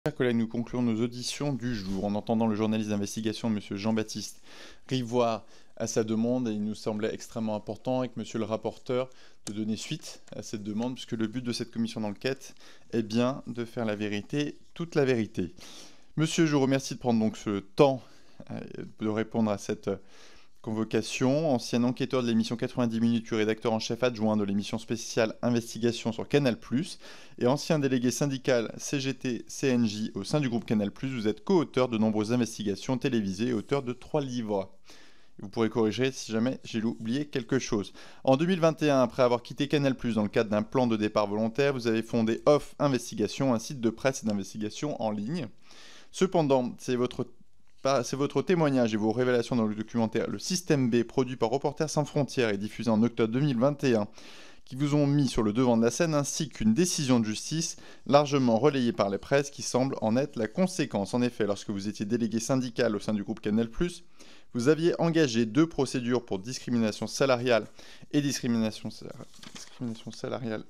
Chers collègues, nous concluons nos auditions du jour en entendant le journaliste d'investigation, M. Jean-Baptiste Rivoire, à sa demande. Et il nous semblait extrêmement important, avec M. le rapporteur, de donner suite à cette demande, puisque le but de cette commission d'enquête est bien de faire la vérité, toute la vérité. Monsieur, je vous remercie de prendre donc ce temps de répondre à cette convocation. Ancien enquêteur de l'émission 90 minutes, puis rédacteur en chef adjoint de l'émission spéciale Investigation sur Canal+, et ancien délégué syndical CGT-CNJ au sein du groupe Canal+, vous êtes co-auteur de nombreuses investigations télévisées et auteur de 3 livres. Vous pourrez corriger si jamais j'ai oublié quelque chose. En 2021, après avoir quitté Canal+, dans le cadre d'un plan de départ volontaire, vous avez fondé Off Investigation, un site de presse et d'investigation en ligne. Cependant, c'est votre témoignage et vos révélations dans le documentaire Le Système B, produit par Reporters sans frontières et diffusé en octobre 2021, qui vous ont mis sur le devant de la scène, ainsi qu'une décision de justice largement relayée par les presses qui semble en être la conséquence. En effet, lorsque vous étiez délégué syndical au sein du groupe Canal+, vous aviez engagé 2 procédures pour discrimination salariale et discrimination salariale,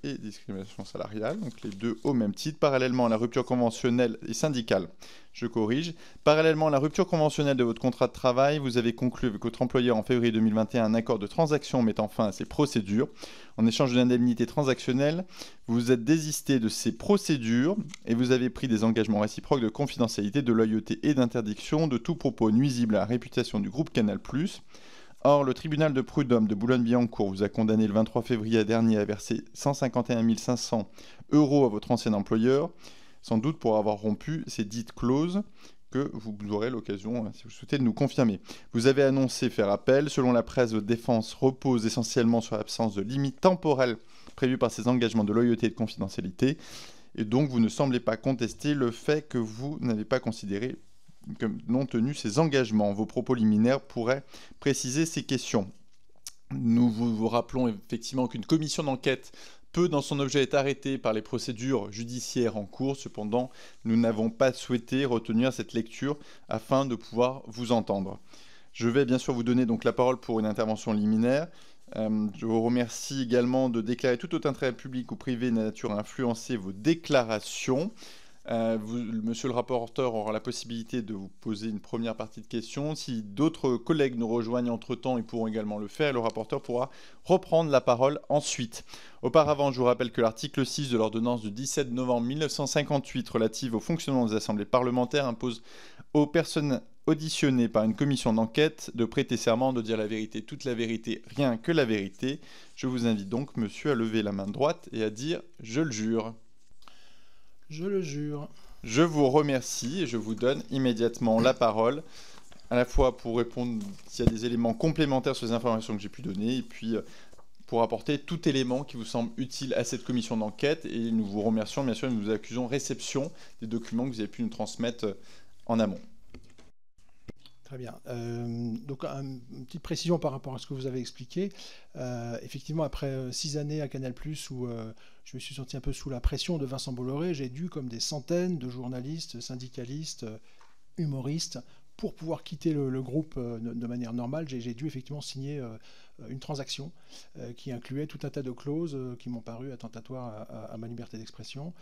donc les deux au même titre, parallèlement à la rupture conventionnelle et syndicale. Je corrige. Parallèlement à la rupture conventionnelle de votre contrat de travail, vous avez conclu avec votre employeur en février 2021 un accord de transaction mettant fin à ces procédures. En échange d'une indemnité transactionnelle, vous vous êtes désisté de ces procédures et vous avez pris des engagements réciproques de confidentialité, de loyauté et d'interdiction de tout propos nuisible à la réputation du groupe Canal+. Or, le tribunal de prud'homme de Boulogne-Billancourt vous a condamné le 23 février dernier à verser 151 500 € à votre ancien employeur, sans doute pour avoir rompu ces dites clauses que vous aurez l'occasion, si vous souhaitez, de nous confirmer. Vous avez annoncé faire appel. Selon la presse, votre défense repose essentiellement sur l'absence de limite temporelle prévue par ces engagements de loyauté et de confidentialité. Et donc, vous ne semblez pas contester le fait que vous n'avez pas considéré comme non tenu ces engagements. Vos propos liminaires pourraient préciser ces questions. Nous vous rappelons effectivement qu'une commission d'enquête peut, dans son objet, être arrêtée par les procédures judiciaires en cours. Cependant, nous n'avons pas souhaité retenir cette lecture afin de pouvoir vous entendre. Je vais bien sûr vous donner donc la parole pour une intervention liminaire. Je vous remercie également de déclarer tout autre intérêt public ou privé de nature à influencer vos déclarations. Monsieur le rapporteur aura la possibilité de vous poser une première partie de questions. Si d'autres collègues nous rejoignent entre-temps, ils pourront également le faire. Et le rapporteur pourra reprendre la parole ensuite. Auparavant, je vous rappelle que l'article 6 de l'ordonnance du 17 novembre 1958 relative au fonctionnement des assemblées parlementaires impose aux personnes auditionnées par une commission d'enquête de prêter serment, de dire la vérité, toute la vérité, rien que la vérité. Je vous invite donc, monsieur, à lever la main droite et à dire « Je le jure ». Je le jure. Je vous remercie et je vous donne immédiatement la parole, à la fois pour répondre s'il y a des éléments complémentaires sur les informations que j'ai pu donner, et puis pour apporter tout élément qui vous semble utile à cette commission d'enquête. Et nous vous remercions, bien sûr, et nous vous accusons réception des documents que vous avez pu nous transmettre en amont. Très bien. Donc, une petite précision par rapport à ce que vous avez expliqué. Effectivement, après 6 années à Canal+, où je me suis senti un peu sous la pression de Vincent Bolloré, j'ai dû, comme des centaines de journalistes, syndicalistes, humoristes, pour pouvoir quitter le groupe de manière normale, j'ai dû effectivement signer une transaction qui incluait tout un tas de clauses qui m'ont paru attentatoires à ma liberté d'expression.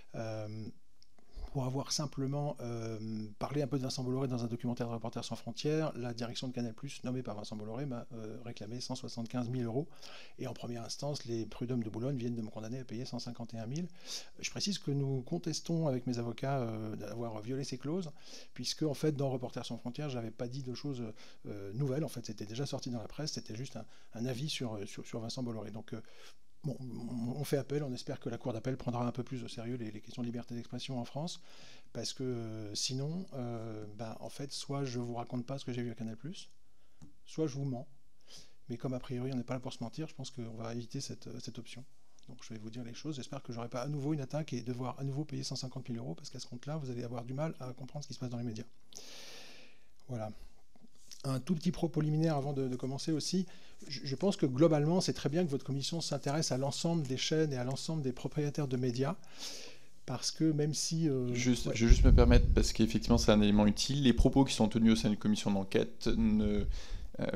Pour avoir simplement parlé un peu de Vincent Bolloré dans un documentaire de Reporters sans frontières, la direction de Canal+, nommée par Vincent Bolloré, m'a réclamé 175 000 €. Et en première instance, les prud'hommes de Boulogne viennent de me condamner à payer 151 000. Je précise que nous contestons avec mes avocats d'avoir violé ces clauses, puisque en fait, dans Reporters sans frontières, je n'avais pas dit de choses nouvelles. En fait, c'était déjà sorti dans la presse, c'était juste un avis sur Vincent Bolloré. Donc, bon, on fait appel, on espère que la Cour d'appel prendra un peu plus au sérieux les questions de liberté d'expression en France, parce que sinon, en fait, soit je ne vous raconte pas ce que j'ai vu à Canal+, soit je vous mens. Mais comme a priori on n'est pas là pour se mentir, je pense qu'on va éviter cette option. Donc je vais vous dire les choses, j'espère que je n'aurai pas à nouveau une attaque et devoir à nouveau payer 150 000 €, parce qu'à ce compte-là, vous allez avoir du mal à comprendre ce qui se passe dans les médias. Voilà. Un tout petit propos liminaire avant de commencer aussi. Je pense que globalement, c'est très bien que votre commission s'intéresse à l'ensemble des chaînes et à l'ensemble des propriétaires de médias. Parce que même si... Je vais juste me permettre, parce qu'effectivement c'est un élément utile, les propos qui sont tenus au sein d'une commission d'enquête ne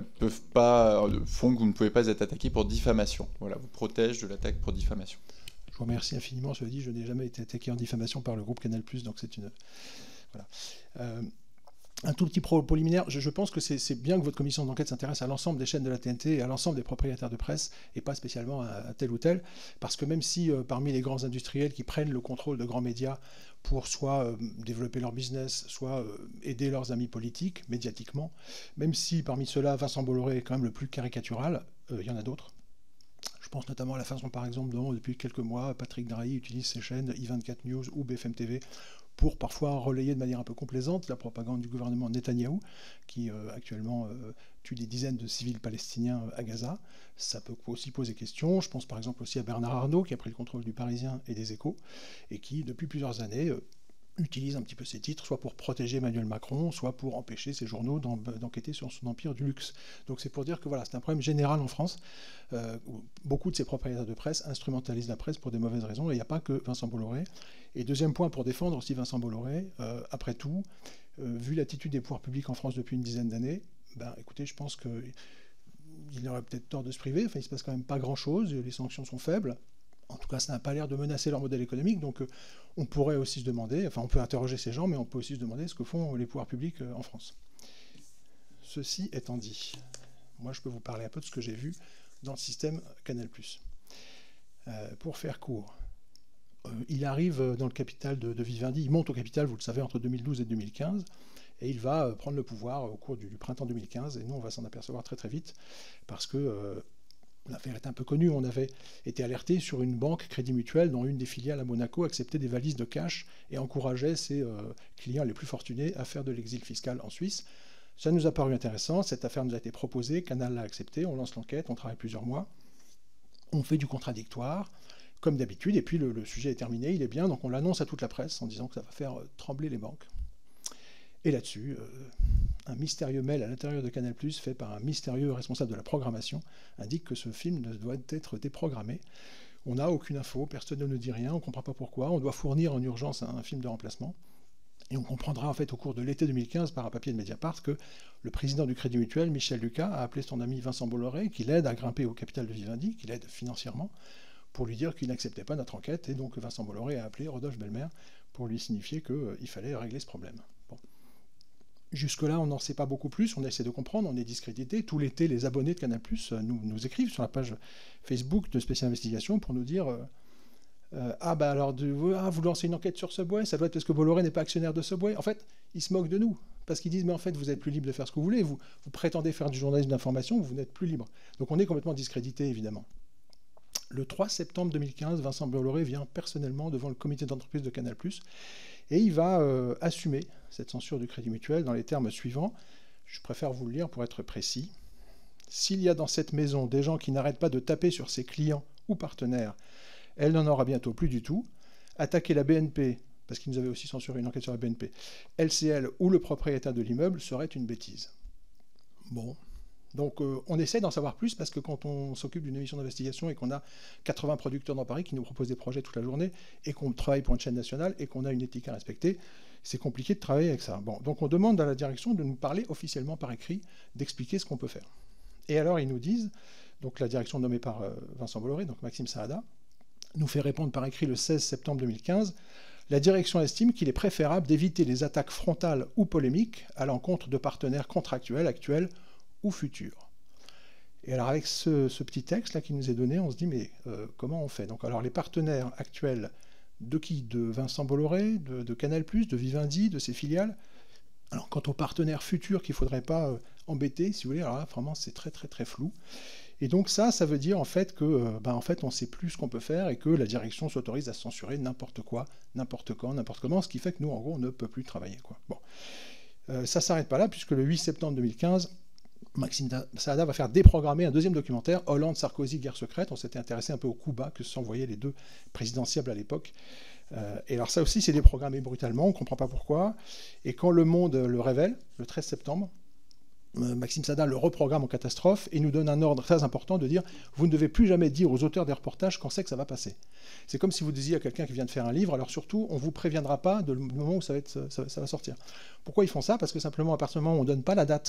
font que vous ne pouvez pas être attaqué pour diffamation. Voilà, vous protège de l'attaque pour diffamation. Je vous remercie infiniment. Cela dit, je n'ai jamais été attaqué en diffamation par le groupe Canal+, donc c'est une... Voilà. Un tout petit propos liminaire, je pense que c'est bien que votre commission d'enquête s'intéresse à l'ensemble des chaînes de la TNT et à l'ensemble des propriétaires de presse, et pas spécialement à tel ou tel, parce que même si parmi les grands industriels qui prennent le contrôle de grands médias pour soit développer leur business, soit aider leurs amis politiques, médiatiquement, même si parmi ceux-là, Vincent Bolloré est quand même le plus caricatural, il y en a d'autres. Je pense notamment à la façon, par exemple, dont depuis quelques mois, Patrick Drahi utilise ses chaînes i24 News ou BFM TV pour parfois relayer de manière un peu complaisante la propagande du gouvernement Netanyahou, qui actuellement tue des dizaines de civils palestiniens à Gaza. Ça peut aussi poser question. Je pense par exemple aussi à Bernard Arnault, qui a pris le contrôle du Parisien et des Échos, et qui, depuis plusieurs années, utilise un petit peu ses titres, soit pour protéger Emmanuel Macron, soit pour empêcher ses journaux d'enquêter sur son empire du luxe. Donc c'est pour dire que voilà, c'est un problème général en France, où beaucoup de ces propriétaires de presse instrumentalisent la presse pour des mauvaises raisons, et il n'y a pas que Vincent Bolloré. Et deuxième point, pour défendre aussi Vincent Bolloré, après tout, vu l'attitude des pouvoirs publics en France depuis une dizaine d'années, écoutez, je pense qu'il aurait peut-être tort de se priver, enfin il ne se passe quand même pas grand-chose, les sanctions sont faibles. En tout cas, ça n'a pas l'air de menacer leur modèle économique, donc on pourrait aussi se demander, enfin on peut interroger ces gens, mais on peut aussi se demander ce que font les pouvoirs publics en France. Ceci étant dit, moi je peux vous parler un peu de ce que j'ai vu dans le système Canal+. Pour faire court, il arrive dans le capital de Vivendi, il monte au capital, vous le savez, entre 2012 et 2015, et il va prendre le pouvoir au cours du printemps 2015, et nous on va s'en apercevoir très très vite, parce que... l'affaire est un peu connue. On avait été alerté sur une banque Crédit Mutuel dont une des filiales à Monaco acceptait des valises de cash et encourageait ses clients les plus fortunés à faire de l'exil fiscal en Suisse. Ça nous a paru intéressant. Cette affaire nous a été proposée. Canal l'a acceptée. On lance l'enquête. On travaille plusieurs mois. On fait du contradictoire, comme d'habitude. Et puis le sujet est terminé. Il est bien. Donc on l'annonce à toute la presse en disant que ça va faire trembler les banques. Et là-dessus, un mystérieux mail à l'intérieur de Canal+, fait par un mystérieux responsable de la programmation, indique que ce film doit être déprogrammé. On n'a aucune info, personne ne nous dit rien, on ne comprend pas pourquoi. On doit fournir en urgence un film de remplacement. Et on comprendra en fait au cours de l'été 2015 par un papier de Mediapart que le président du Crédit Mutuel, Michel Lucas, a appelé son ami Vincent Bolloré, qui l'aide à grimper au capital de Vivendi, qui l'aide financièrement, pour lui dire qu'il n'acceptait pas notre enquête. Et donc Vincent Bolloré a appelé Rodolphe Belmer pour lui signifier qu'il fallait régler ce problème. Bon. Jusque-là, on n'en sait pas beaucoup plus, on essaie de comprendre, on est discrédité. Tout l'été, les abonnés de Canal+ nous écrivent sur la page Facebook de Spécial Investigation pour nous dire vous lancez une enquête sur Subway, ça doit être parce que Bolloré n'est pas actionnaire de Subway. En fait, ils se moquent de nous, parce qu'ils disent mais en fait, vous êtes plus libre de faire ce que vous voulez, vous prétendez faire du journalisme d'information, vous n'êtes plus libre. Donc on est complètement discrédité, évidemment. Le 3 septembre 2015, Vincent Bolloré vient personnellement devant le comité d'entreprise de Canal+, et il va assumer cette censure du Crédit Mutuel dans les termes suivants. Je préfère vous le lire pour être précis. S'il y a dans cette maison des gens qui n'arrêtent pas de taper sur ses clients ou partenaires, elle n'en aura bientôt plus du tout. Attaquer la BNP, parce qu'ils nous avaient aussi censuré une enquête sur la BNP, LCL ou le propriétaire de l'immeuble serait une bêtise. Bon. Donc on essaie d'en savoir plus parce que quand on s'occupe d'une émission d'investigation et qu'on a 80 producteurs dans Paris qui nous proposent des projets toute la journée et qu'on travaille pour une chaîne nationale et qu'on a une éthique à respecter, c'est compliqué de travailler avec ça. Bon, donc on demande à la direction de nous parler officiellement par écrit, d'expliquer ce qu'on peut faire. Et alors ils nous disent, donc la direction nommée par Vincent Bolloré, donc Maxime Saada, nous fait répondre par écrit le 16 septembre 2015, la direction estime qu'il est préférable d'éviter les attaques frontales ou polémiques à l'encontre de partenaires contractuels actuels ou futurs. Et alors avec ce petit texte là qui nous est donné, on se dit mais comment on fait? Donc alors les partenaires actuels de qui? De Vincent Bolloré, de Canal+, de Vivendi, de ses filiales. Alors quant aux partenaires futurs qu'il ne faudrait pas embêter, si vous voulez, alors là vraiment c'est très très très flou. Et donc ça veut dire en fait que en fait on ne sait plus ce qu'on peut faire et que la direction s'autorise à censurer n'importe quoi, n'importe quand, n'importe comment, ce qui fait que nous en gros on ne peut plus travailler, quoi. Bon. Ça ne s'arrête pas là puisque le 8 septembre 2015, Maxime Saada va faire déprogrammer un deuxième documentaire, Hollande-Sarkozy, guerre secrète. On s'était intéressé un peu au coup bas que s'envoyaient les deux présidentiables à l'époque. Et alors ça aussi, c'est déprogrammé brutalement, on ne comprend pas pourquoi. Et quand Le Monde le révèle, le 13 septembre, Maxime Saada le reprogramme en catastrophe et nous donne un ordre très important de dire « Vous ne devez plus jamais dire aux auteurs des reportages quand c'est que ça va passer ». C'est comme si vous disiez à quelqu'un qui vient de faire un livre, alors surtout, on ne vous préviendra pas du moment où ça va sortir. Pourquoi ils font ça? Parce que simplement, à partir du moment où on ne donne pas la date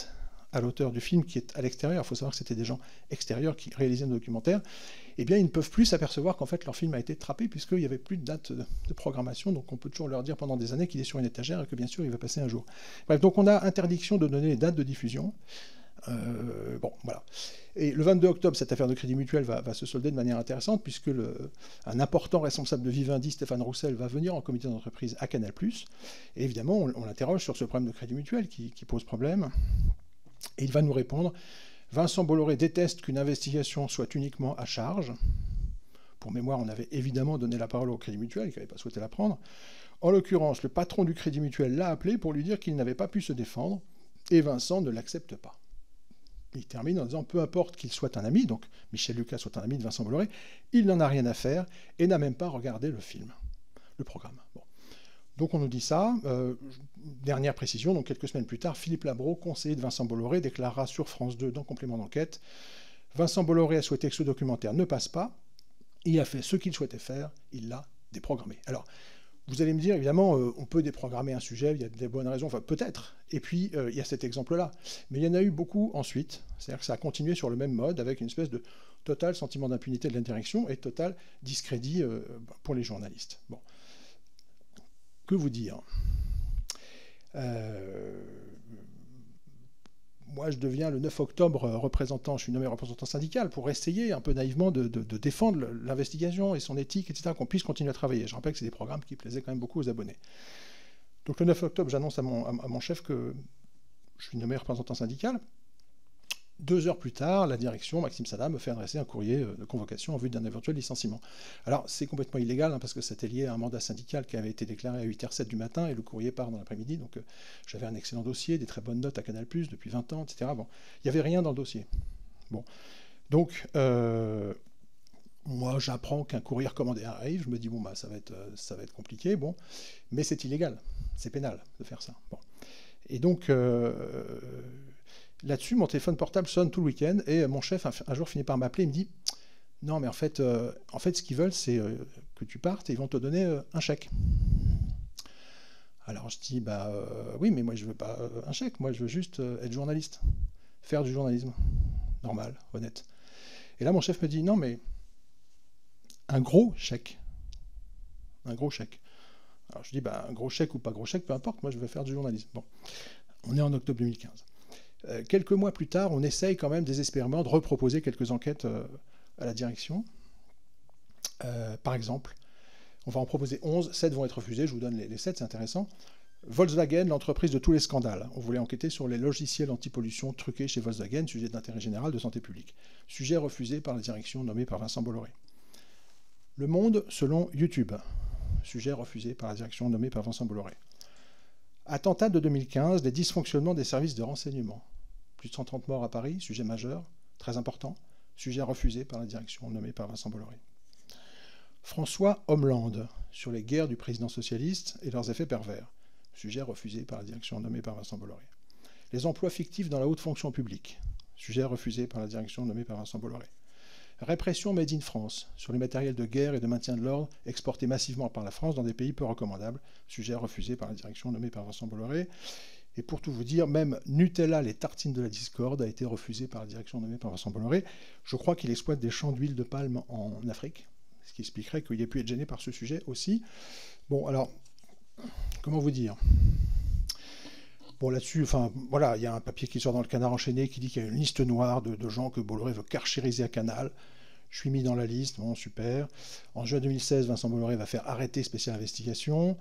à l'auteur du film qui est à l'extérieur, il faut savoir que c'était des gens extérieurs qui réalisaient un documentaire, eh bien ils ne peuvent plus s'apercevoir qu'en fait leur film a été trappé puisqu'il n'y avait plus de date de programmation, donc on peut toujours leur dire pendant des années qu'il est sur une étagère et que bien sûr il va passer un jour. Bref, donc on a interdiction de donner les dates de diffusion. Bon, voilà. Et le 22 octobre, cette affaire de Crédit Mutuel va se solder de manière intéressante, puisque un important responsable de Vivendi, Stéphane Roussel, va venir en comité d'entreprise à Canal+. Et évidemment, on l'interroge sur ce problème de Crédit Mutuel qui pose problème. Et il va nous répondre: Vincent Bolloré déteste qu'une investigation soit uniquement à charge. Pour mémoire, on avait évidemment donné la parole au Crédit Mutuel, qui n'avait pas souhaité la prendre. En l'occurrence, le patron du Crédit Mutuel l'a appelé pour lui dire qu'il n'avait pas pu se défendre, et Vincent ne l'accepte pas. Il termine en disant: peu importe qu'il soit un ami, donc Michel Lucas soit un ami de Vincent Bolloré, il n'en a rien à faire et n'a même pas regardé le film, le programme. Bon. Donc on nous dit ça. Dernière précision, donc quelques semaines plus tard, Philippe Labro, conseiller de Vincent Bolloré, déclarera sur France 2 dans Complément d'enquête: Vincent Bolloré a souhaité que ce documentaire ne passe pas, il a fait ce qu'il souhaitait faire, il l'a déprogrammé. Alors, vous allez me dire, évidemment, on peut déprogrammer un sujet, il y a des bonnes raisons, enfin peut-être, et puis il y a cet exemple-là. Mais il y en a eu beaucoup ensuite, c'est-à-dire que ça a continué sur le même mode, avec une espèce de total sentiment d'impunité de la direction et total discrédit pour les journalistes. Bon. Que vous dire ? Moi, je deviens le 9 octobre représentant, je suis nommé représentant syndical pour essayer un peu naïvement de défendre l'investigation et son éthique, etc., qu'on puisse continuer à travailler. Je rappelle que c'est des programmes qui plaisaient quand même beaucoup aux abonnés. Donc le 9 octobre, j'annonce à mon chef que je suis nommé représentant syndical. 2 heures plus tard, la direction, Maxime Sada, me fait adresser un courrier de convocation en vue d'un éventuel licenciement. Alors, c'est complètement illégal, parce que c'était lié à un mandat syndical qui avait été déclaré à 8h07 du matin, et le courrier part dans l'après-midi, donc j'avais un excellent dossier, des très bonnes notes à Canal+, depuis 20 ans, etc. Bon, il n'y avait rien dans le dossier. Bon. Donc, moi, j'apprends qu'un courrier recommandé arrive, je me dis, bon, bah, ça va être compliqué, bon, mais c'est illégal, c'est pénal de faire ça. Bon. Et donc... là-dessus, mon téléphone portable sonne tout le week-end et mon chef, un jour, finit par m'appeler et me dit: non, mais en fait ce qu'ils veulent, c'est que tu partes et ils vont te donner un chèque. Alors je dis: bah oui, mais moi je veux pas un chèque, moi je veux juste être journaliste, faire du journalisme, normal, honnête. Et là, mon chef me dit: non, mais un gros chèque. Un gros chèque. Alors je dis: bah un gros chèque ou pas gros chèque, peu importe, moi je veux faire du journalisme. Bon, on est en octobre 2015. Quelques mois plus tard, on essaye quand même désespérément de reproposer quelques enquêtes à la direction. Par exemple, on va en proposer 11, 7 vont être refusés, je vous donne les 7, c'est intéressant. Volkswagen, l'entreprise de tous les scandales. On voulait enquêter sur les logiciels anti-pollution truqués chez Volkswagen, sujet d'intérêt général de santé publique. Sujet refusé par la direction nommée par Vincent Bolloré. Le Monde selon YouTube. Sujet refusé par la direction nommée par Vincent Bolloré. Attentat de 2015, les dysfonctionnements des services de renseignement. Plus de 130 morts à Paris, sujet majeur, très important, sujet refusé par la direction nommée par Vincent Bolloré. François Homeland, sur les guerres du président socialiste et leurs effets pervers, sujet refusé par la direction nommée par Vincent Bolloré. Les emplois fictifs dans la haute fonction publique, sujet refusé par la direction nommée par Vincent Bolloré. Répression made in France, sur les matériels de guerre et de maintien de l'ordre exportés massivement par la France dans des pays peu recommandables, sujet refusé par la direction nommée par Vincent Bolloré. Et pour tout vous dire, même Nutella, les tartines de la discorde, a été refusé par la direction nommée par Vincent Bolloré. Je crois qu'il exploite des champs d'huile de palme en Afrique, ce qui expliquerait qu'il ait pu être gêné par ce sujet aussi. Bon, alors, comment vous dire ? Bon, là-dessus, enfin, voilà, il y a un papier qui sort dans le Canard enchaîné qui dit qu'il y a une liste noire de gens que Bolloré veut carchériser à Canal. Je suis mis dans la liste, bon, super. En juin 2016, Vincent Bolloré va faire arrêter Spécial Investigation.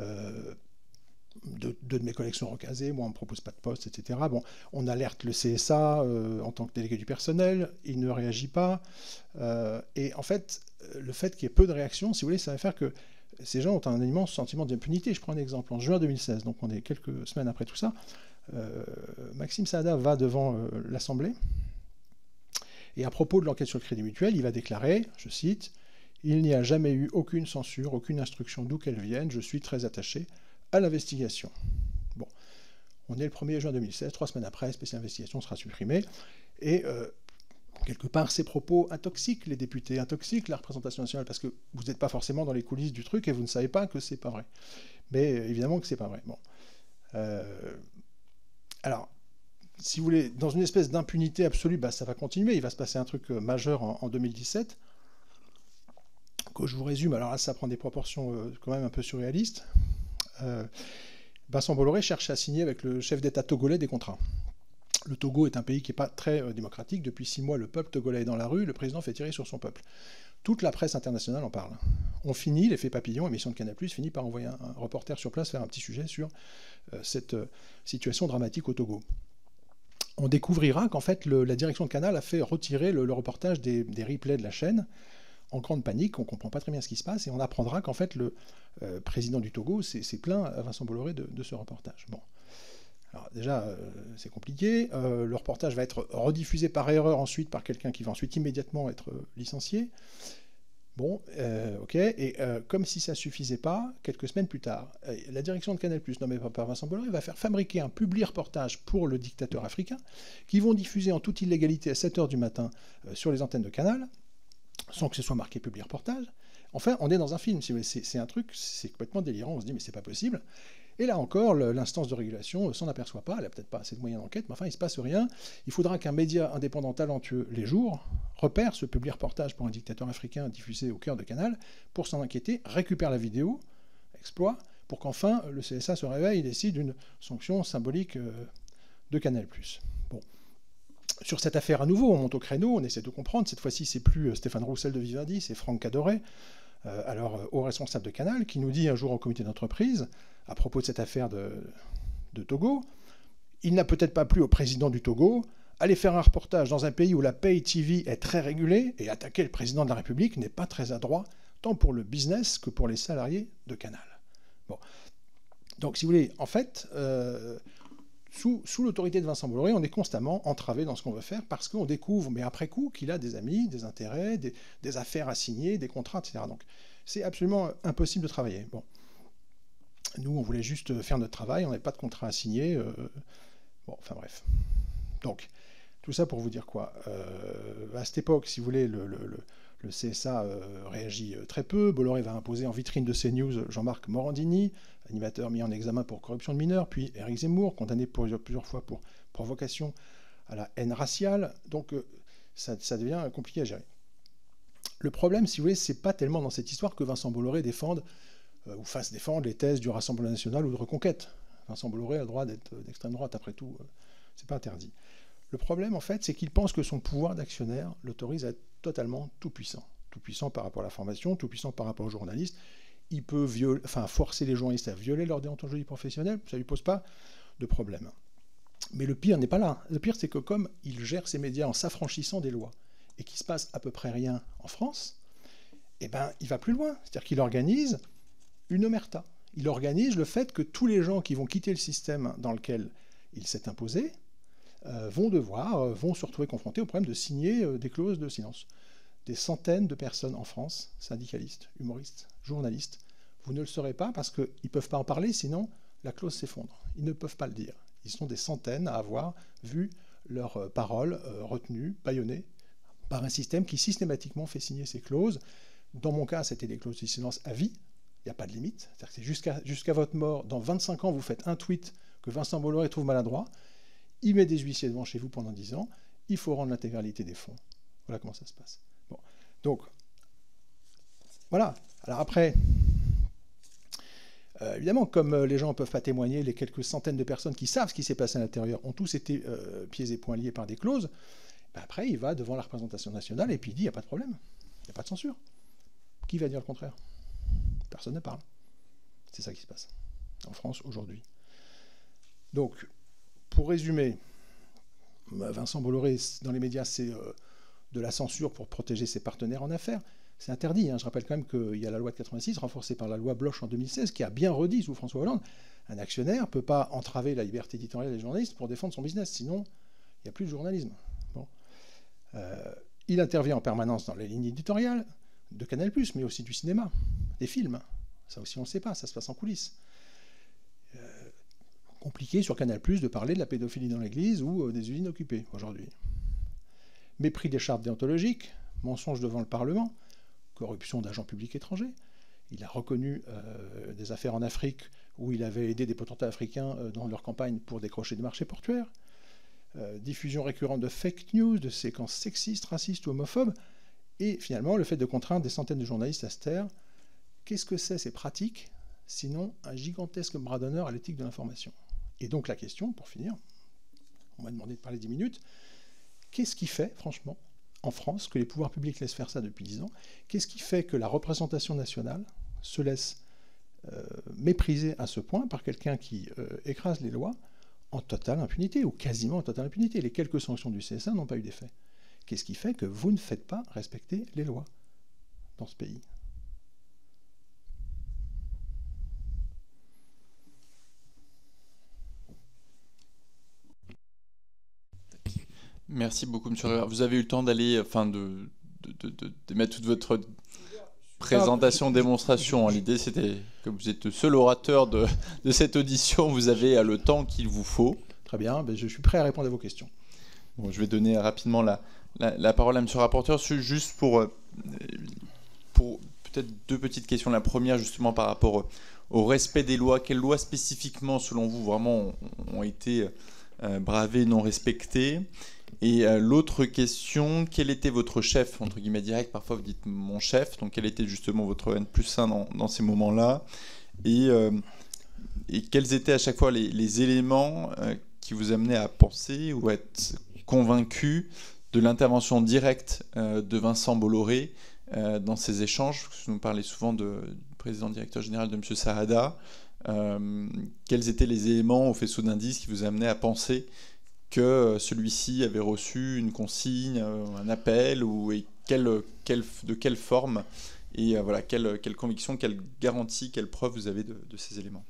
Deux de mes collègues sont recasés, moi on ne me propose pas de poste, etc. Bon, on alerte le CSA en tant que délégué du personnel, il ne réagit pas. Et en fait, le fait qu'il y ait peu de réactions, si vous voulez, ça va faire que ces gens ont un immense sentiment d'impunité. Je prends un exemple. En juin 2016, donc on est quelques semaines après tout ça, Maxime Sada va devant l'Assemblée, et à propos de l'enquête sur le Crédit Mutuel, il va déclarer, je cite, « Il n'y a jamais eu aucune censure, aucune instruction d'où qu'elle vienne, je suis très attaché à l'investigation. » Bon, on est le 1er juin 2016, 3 semaines après, Spécial Investigation sera supprimée, et quelque part, ces propos intoxiquent les députés, intoxiquent la représentation nationale, parce que vous n'êtes pas forcément dans les coulisses du truc et vous ne savez pas que c'est pas vrai. Mais évidemment que c'est pas vrai. Bon. Alors, si vous voulez, dans une espèce d'impunité absolue, ça va continuer. Il va se passer un truc majeur en 2017, que je vous résume. Alors là, ça prend des proportions quand même un peu surréalistes. Vincent Bolloré cherche à signer avec le chef d'État togolais des contrats. Le Togo est un pays qui n'est pas très démocratique. Depuis 6 mois, le peuple togolais est dans la rue, le président fait tirer sur son peuple. Toute la presse internationale en parle. On finit, l'effet papillon, émission de Canal+, finit par envoyer un reporter sur place faire un petit sujet sur cette situation dramatique au Togo. On découvrira qu'en fait, la direction de Canal a fait retirer le reportage des replays de la chaîne en grande panique. On ne comprend pas très bien ce qui se passe et on apprendra qu'en fait, le président du Togo s'est plaint à Vincent Bolloré de ce reportage. Bon. Alors déjà, c'est compliqué. Le reportage va être rediffusé par erreur ensuite par quelqu'un qui va ensuite immédiatement être licencié. Bon, ok. Et comme si ça ne suffisait pas, quelques semaines plus tard, la direction de Canal+, nommée par Vincent Bolloré, va faire fabriquer un publi-reportage pour le dictateur africain, qui vont diffuser en toute illégalité à 7h du matin sur les antennes de Canal, sans que ce soit marqué publi-reportage. Enfin, on est dans un film. C'est un truc, c'est complètement délirant. On se dit, mais c'est pas possible. Et là encore, l'instance de régulation s'en aperçoit pas, elle n'a peut-être pas assez de moyens d'enquête, mais enfin, il ne se passe rien. Il faudra qu'un média indépendant talentueux, Les Jours, repère ce publi-reportage pour un dictateur africain diffusé au cœur de Canal, pour s'en inquiéter, récupère la vidéo, exploit, pour qu'enfin le CSA se réveille et décide d'une sanction symbolique de Canal+. Bon. Sur cette affaire, à nouveau, on monte au créneau, on essaie de comprendre. Cette fois-ci, c'est plus Stéphane Roussel de Vivendi, c'est Franck Cadoré, alors haut responsable de Canal, qui nous dit un jour au comité d'entreprise, à propos de cette affaire de Togo, il n'a peut-être pas plu au président du Togo, aller faire un reportage dans un pays où la pay TV est très régulée, et attaquer le président de la République n'est pas très adroit, tant pour le business que pour les salariés de Canal. Bon. Donc, si vous voulez, en fait, sous l'autorité de Vincent Bolloré, on est constamment entravé dans ce qu'on veut faire, parce qu'on découvre, mais après coup, qu'il a des amis, des intérêts, des affaires à signer, des contrats, etc. Donc, c'est absolument impossible de travailler. Bon. Nous, on voulait juste faire notre travail, on n'avait pas de contrat à signer. Bon, enfin bref. Donc, tout ça pour vous dire quoi. À cette époque, si vous voulez, le CSA réagit très peu. Bolloré va imposer en vitrine de CNews Jean-Marc Morandini, animateur mis en examen pour corruption de mineurs, puis Éric Zemmour, condamné plusieurs fois pour provocation à la haine raciale. Donc, ça devient compliqué à gérer. Le problème, si vous voulez, c'est pas tellement dans cette histoire que Vincent Bolloré défende ou fasse défendre les thèses du Rassemblement national ou de Reconquête. Vincent Bolloré a le droit d'être d'extrême droite, après tout, c'est pas interdit. Le problème, en fait, c'est qu'il pense que son pouvoir d'actionnaire l'autorise à être totalement tout-puissant. Tout-puissant par rapport à la formation, tout-puissant par rapport aux journalistes. Il peut forcer les journalistes à violer leur déontologie professionnelle, ça ne lui pose pas de problème. Mais le pire n'est pas là. Le pire, c'est que comme il gère ses médias en s'affranchissant des lois, et qu'il ne se passe à peu près rien en France, eh ben, il va plus loin. C'est-à-dire qu'il organise une omerta. Il organise le fait que tous les gens qui vont quitter le système dans lequel il s'est imposé vont se retrouver confrontés au problème de signer des clauses de silence. Des centaines de personnes en France, syndicalistes, humoristes, journalistes, vous ne le saurez pas parce qu'ils ne peuvent pas en parler, sinon la clause s'effondre. Ils ne peuvent pas le dire. Ils sont des centaines à avoir vu leurs paroles retenues, bâillonnées, par un système qui systématiquement fait signer ces clauses. Dans mon cas, c'était des clauses de silence à vie. Il n'y a pas de limite. C'est-à-dire que c'est jusqu'à votre mort, dans 25 ans, vous faites un tweet que Vincent Bolloré trouve maladroit, il met des huissiers devant chez vous pendant 10 ans, il faut rendre l'intégralité des fonds. Voilà comment ça se passe. Bon. Donc, voilà. Alors après, évidemment, comme les gens ne peuvent pas témoigner, les quelques centaines de personnes qui savent ce qui s'est passé à l'intérieur ont tous été pieds et poings liés par des clauses, ben après, il va devant la représentation nationale et puis il dit, il n'y a pas de problème, il n'y a pas de censure. Qui va dire le contraire ? Personne ne parle. C'est ça qui se passe en France aujourd'hui. Donc, pour résumer, Vincent Bolloré, dans les médias, c'est de la censure pour protéger ses partenaires en affaires. C'est interdit. Je rappelle quand même qu'il y a la loi de 86, renforcée par la loi Bloch en 2016, qui a bien redit sous François Hollande, un actionnaire ne peut pas entraver la liberté éditoriale des journalistes pour défendre son business. Sinon, il n'y a plus de journalisme. Bon. Il intervient en permanence dans les lignes éditoriales de Canal+, mais aussi du cinéma, des films. Ça aussi, on ne le sait pas, ça se passe en coulisses. Compliqué sur Canal+, de parler de la pédophilie dans l'Église ou des usines occupées aujourd'hui. Mépris des chartes déontologiques, mensonges devant le Parlement, corruption d'agents publics étrangers. Il a reconnu des affaires en Afrique où il avait aidé des potentats africains dans leur campagne pour décrocher des marchés portuaires. diffusion récurrente de fake news, de séquences sexistes, racistes ou homophobes, et finalement le fait de contraindre des centaines de journalistes à se taire. Qu'est-ce que c'est ces pratiques, sinon un gigantesque bras d'honneur à l'éthique de l'information? Et donc la question, pour finir, on m'a demandé de parler 10 minutes, qu'est-ce qui fait, franchement, en France, que les pouvoirs publics laissent faire ça depuis 10 ans? Qu'est-ce qui fait que la représentation nationale se laisse mépriser à ce point par quelqu'un qui écrase les lois en totale impunité, ou quasiment en totale impunité? Les quelques sanctions du CSA n'ont pas eu d'effet. Qu'est-ce qui fait que vous ne faites pas respecter les lois dans ce pays? Merci beaucoup, monsieur Rivard. Vous avez eu le temps d'aller, enfin, de mettre toute votre présentation, démonstration. L'idée, c'était que vous êtes le seul orateur de cette audition. Vous avez le temps qu'il vous faut. Très bien, je suis prêt à répondre à vos questions. Bon, je vais donner rapidement la parole à monsieur le rapporteur, juste pour peut-être deux petites questions. La première, justement, par rapport au respect des lois. Quelles lois spécifiquement, selon vous, vraiment ont été bravées, non respectées? Et l'autre question, quel était votre chef, entre guillemets direct, parfois vous dites mon chef, donc quel était justement votre N+1 dans ces moments-là, et quels étaient à chaque fois les éléments qui vous amenaient à penser ou à être convaincu de l'intervention directe de Vincent Bolloré dans ces échanges? Vous nous parlez souvent du président directeur général de M. Sahada. Quels étaient les éléments au faisceau d'indices qui vous amenaient à penser que celui-ci avait reçu une consigne, un appel, et de quelle forme, et voilà, quelle conviction, quelle garantie, quelle preuve vous avez de ces éléments?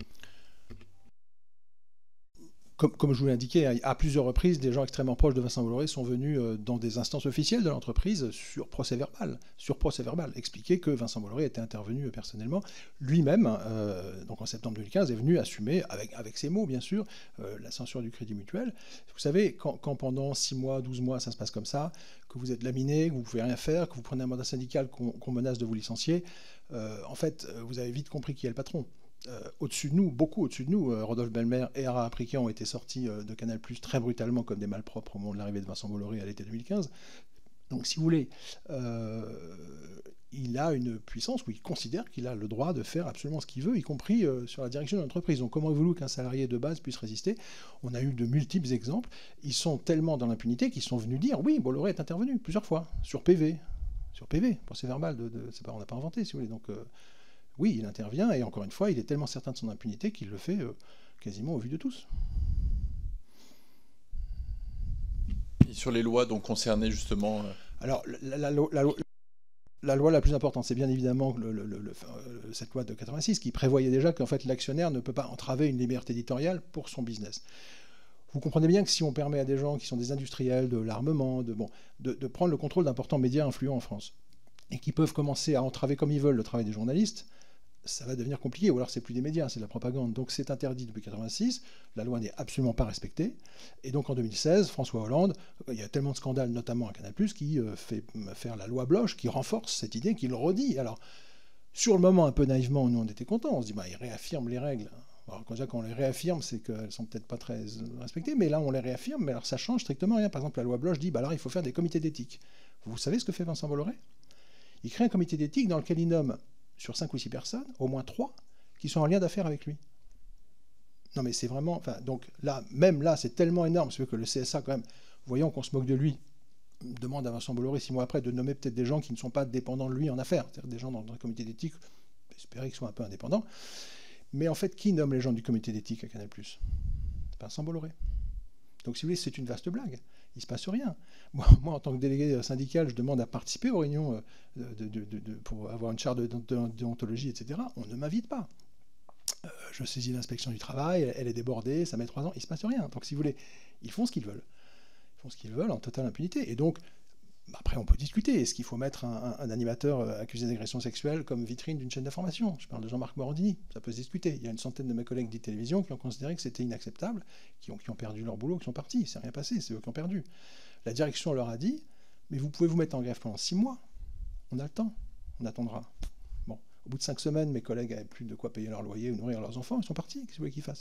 Comme je vous l'ai indiqué, à plusieurs reprises, des gens extrêmement proches de Vincent Bolloré sont venus dans des instances officielles de l'entreprise sur procès verbal, expliquer que Vincent Bolloré était intervenu personnellement. Lui-même, donc en septembre 2015, est venu assumer, avec ses mots bien sûr, la censure du Crédit Mutuel. Vous savez, quand pendant 6 mois, 12 mois, ça se passe comme ça, que vous êtes laminé, que vous ne pouvez rien faire, que vous prenez un mandat syndical, qu'on menace de vous licencier, en fait, vous avez vite compris qui est le patron. Au-dessus de nous, beaucoup au-dessus de nous, Rodolphe Belmer et Ara Aprikian ont été sortis de Canal+ très brutalement comme des malpropres au moment de l'arrivée de Vincent Bolloré à l'été 2015. Donc si vous voulez, il a une puissance où il considère qu'il a le droit de faire absolument ce qu'il veut, y compris sur la direction de l'entreprise. Donc comment voulez-vous qu'un salarié de base puisse résister? On a eu de multiples exemples. Ils sont tellement dans l'impunité qu'ils sont venus dire oui, Bolloré est intervenu plusieurs fois, sur PV, procès verbal, on n'a pas inventé si vous voulez. Donc oui, il intervient, et encore une fois, il est tellement certain de son impunité qu'il le fait quasiment au vu de tous. Et sur les lois donc concernées justement Alors, la loi la plus importante, c'est bien évidemment cette loi de 86 qui prévoyait déjà qu'en fait l'actionnaire ne peut pas entraver une liberté éditoriale pour son business. Vous comprenez bien que si on permet à des gens qui sont des industriels de l'armement, de prendre le contrôle d'importants médias influents en France, et qui peuvent commencer à entraver comme ils veulent le travail des journalistes, ça va devenir compliqué, ou alors c'est plus des médias, c'est de la propagande. Donc c'est interdit depuis 86, la loi n'est absolument pas respectée, et donc en 2016, François Hollande, il y a tellement de scandales, notamment à Canal+, qui fait faire la loi Bloch, qui renforce cette idée, qui le redit. Alors, sur le moment, un peu naïvement, nous on était contents, on se dit, il réaffirme les règles. Alors quand on les réaffirme, c'est qu'elles sont peut-être pas très respectées, mais là on les réaffirme, mais alors ça change strictement rien. Par exemple, la loi Bloch dit, alors il faut faire des comités d'éthique. Vous savez ce que fait Vincent Bolloré? Il crée un comité d'éthique dans lequel il nomme sur 5 ou 6 personnes, au moins 3, qui sont en lien d'affaires avec lui. Non mais c'est vraiment... donc là, même là, c'est tellement énorme, c'est que le CSA, quand même, voyant qu'on se moque de lui, demande à Vincent Bolloré 6 mois après de nommer peut-être des gens qui ne sont pas dépendants de lui en affaires, c'est-à-dire des gens dans le comité d'éthique, espérer qu'ils soient un peu indépendants. Mais en fait, qui nomme les gens du comité d'éthique à Canal+? C'est Vincent Bolloré. Donc si vous voulez, c'est une vaste blague. Il ne se passe rien. Moi, en tant que délégué syndical, je demande à participer aux réunions pour avoir une charte de déontologie, etc. On ne m'invite pas. Je saisis l'inspection du travail, elle est débordée, ça met 3 ans, il ne se passe rien. Donc si vous voulez, ils font ce qu'ils veulent. Ils font ce qu'ils veulent en totale impunité. Et donc, après, on peut discuter. Est-ce qu'il faut mettre un animateur accusé d'agression sexuelle comme vitrine d'une chaîne d'information? Je parle de Jean-Marc Morandini. Ça peut se discuter. Il y a une centaine de mes collègues d'e-télévision qui ont considéré que c'était inacceptable, qui ont perdu leur boulot, qui sont partis. C'est rien passé, c'est eux qui ont perdu. La direction leur a dit, mais vous pouvez vous mettre en grève pendant 6 mois. On a le temps. On attendra. Bon, au bout de 5 semaines, mes collègues n'avaient plus de quoi payer leur loyer ou nourrir leurs enfants. Ils sont partis. Qu'est-ce que vous voulez qu'ils fassent?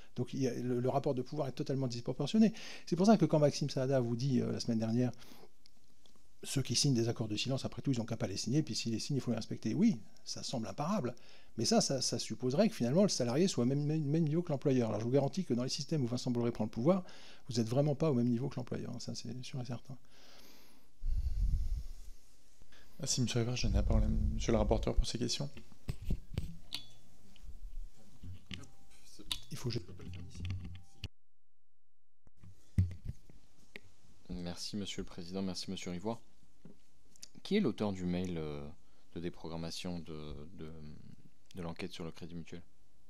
Donc le rapport de pouvoir est totalement disproportionné. C'est pour ça que quand Maxime Saada vous dit la semaine dernière, ceux qui signent des accords de silence, après tout, ils n'ont qu'à pas les signer, puis s'ils les signent, il faut les respecter. Oui, ça semble imparable, mais ça supposerait que finalement le salarié soit au même niveau que l'employeur. Alors je vous garantis que dans les systèmes où Vincent Bolloré prend le pouvoir, vous n'êtes vraiment pas au même niveau que l'employeur, ça c'est sûr et certain. Merci, M. Rivard. Je donne la parole à M. le rapporteur pour ces questions. Il faut... Merci, Monsieur le Président. Merci, Monsieur Rivoire. Qui est l'auteur du mail de déprogrammation de l'enquête sur le Crédit Mutuel?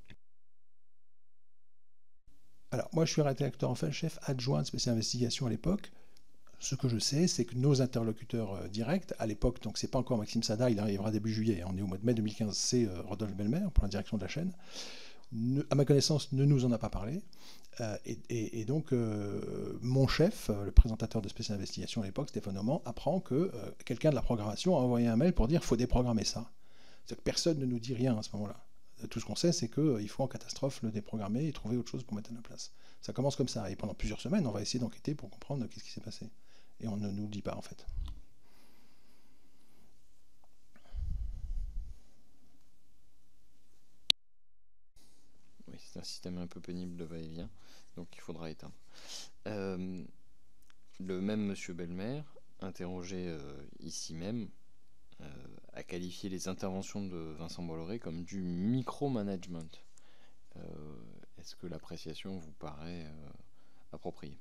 Alors, moi, je suis rédacteur en chef adjoint de spécial investigation à l'époque. Ce que je sais, c'est que nos interlocuteurs directs, à l'époque, donc c'est pas encore Maxime Saada, il arrivera début juillet, on est au mois de mai 2015, c'est Rodolphe Belmer pour la direction de la chaîne. À ma connaissance, ne nous en a pas parlé. Et donc, mon chef, le présentateur de spécial investigation à l'époque, Stéphane Auman, apprend que quelqu'un de la programmation a envoyé un mail pour dire qu'il faut déprogrammer ça. C'est-à-dire que personne ne nous dit rien à ce moment-là. Tout ce qu'on sait, c'est qu'il faut en catastrophe le déprogrammer et trouver autre chose pour mettre à la place. Ça commence comme ça. Et pendant plusieurs semaines, on va essayer d'enquêter pour comprendre qu'est-ce qui s'est passé. Et on ne nous le dit pas, en fait. Oui, c'est un système un peu pénible de va-et-vient, donc il faudra éteindre. Le même Monsieur Belmer, interrogé ici même, a qualifié les interventions de Vincent Bolloré comme du micromanagement. Est-ce que l'appréciation vous paraît appropriée?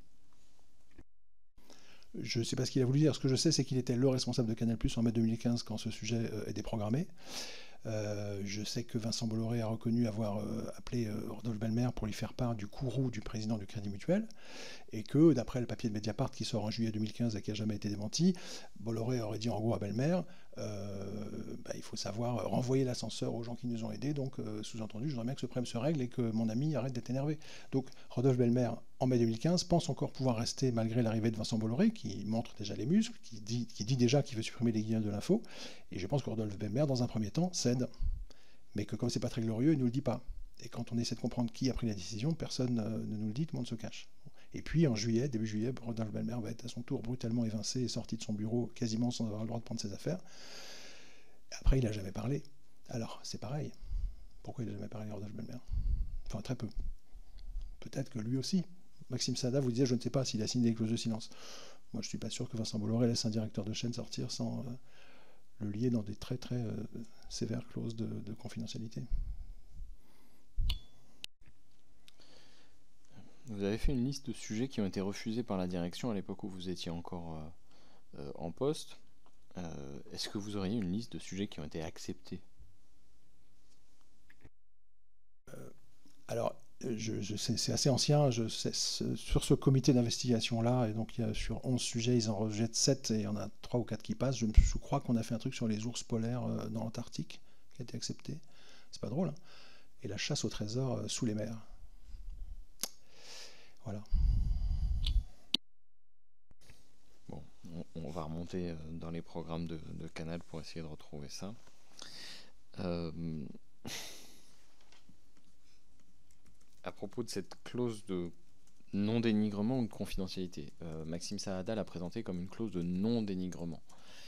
Je ne sais pas ce qu'il a voulu dire. Ce que je sais, c'est qu'il était le responsable de Canal+ en mai 2015 quand ce sujet est déprogrammé. Je sais que Vincent Bolloré a reconnu avoir appelé Rodolphe Belmer pour lui faire part du courroux du président du Crédit Mutuel, et que, d'après le papier de Mediapart qui sort en juillet 2015 et qui n'a jamais été démenti, Bolloré aurait dit en gros à Belmer il faut savoir renvoyer l'ascenseur aux gens qui nous ont aidés, donc sous-entendu, je voudrais bien que ce problème se règle et que mon ami arrête d'être énervé. Donc Rodolphe Belmer, en mai 2015, pense encore pouvoir rester malgré l'arrivée de Vincent Bolloré, qui montre déjà les muscles, qui dit déjà qu'il veut supprimer les guignols de l'info, et je pense que Rodolphe Belmer, dans un premier temps, cède, mais que comme c'est pas très glorieux, il ne nous le dit pas. Et quand on essaie de comprendre qui a pris la décision, personne ne nous le dit, tout le monde se cache. Et puis en juillet, début juillet, Rodolphe Belmer va être à son tour brutalement évincé et sorti de son bureau quasiment sans avoir le droit de prendre ses affaires. Après, il n'a jamais parlé. Alors, c'est pareil. Pourquoi il n'a jamais parlé, Rodolphe Belmer? Enfin, très peu. Peut-être que lui aussi. Maxime Saada vous disait, je ne sais pas s'il a signé des clauses de silence. Moi, je ne suis pas sûr que Vincent Bolloré laisse un directeur de chaîne sortir sans le lier dans des très très sévères clauses de confidentialité. Vous avez fait une liste de sujets qui ont été refusés par la direction à l'époque où vous étiez encore en poste. Est-ce que vous auriez une liste de sujets qui ont été acceptés? Alors, c'est assez ancien. Sur ce comité d'investigation-là, et donc sur 11 sujets, ils en rejettent 7 et il y en a 3 ou 4 qui passent. Je crois qu'on a fait un truc sur les ours polaires dans l'Antarctique qui a été accepté. C'est pas drôle, hein. Et la chasse au trésor sous les mers. Voilà. Bon, on va remonter dans les programmes de Canal pour essayer de retrouver ça. À propos de cette clause de non-dénigrement ou de confidentialité, Maxime Saada l'a présenté comme une clause de non-dénigrement.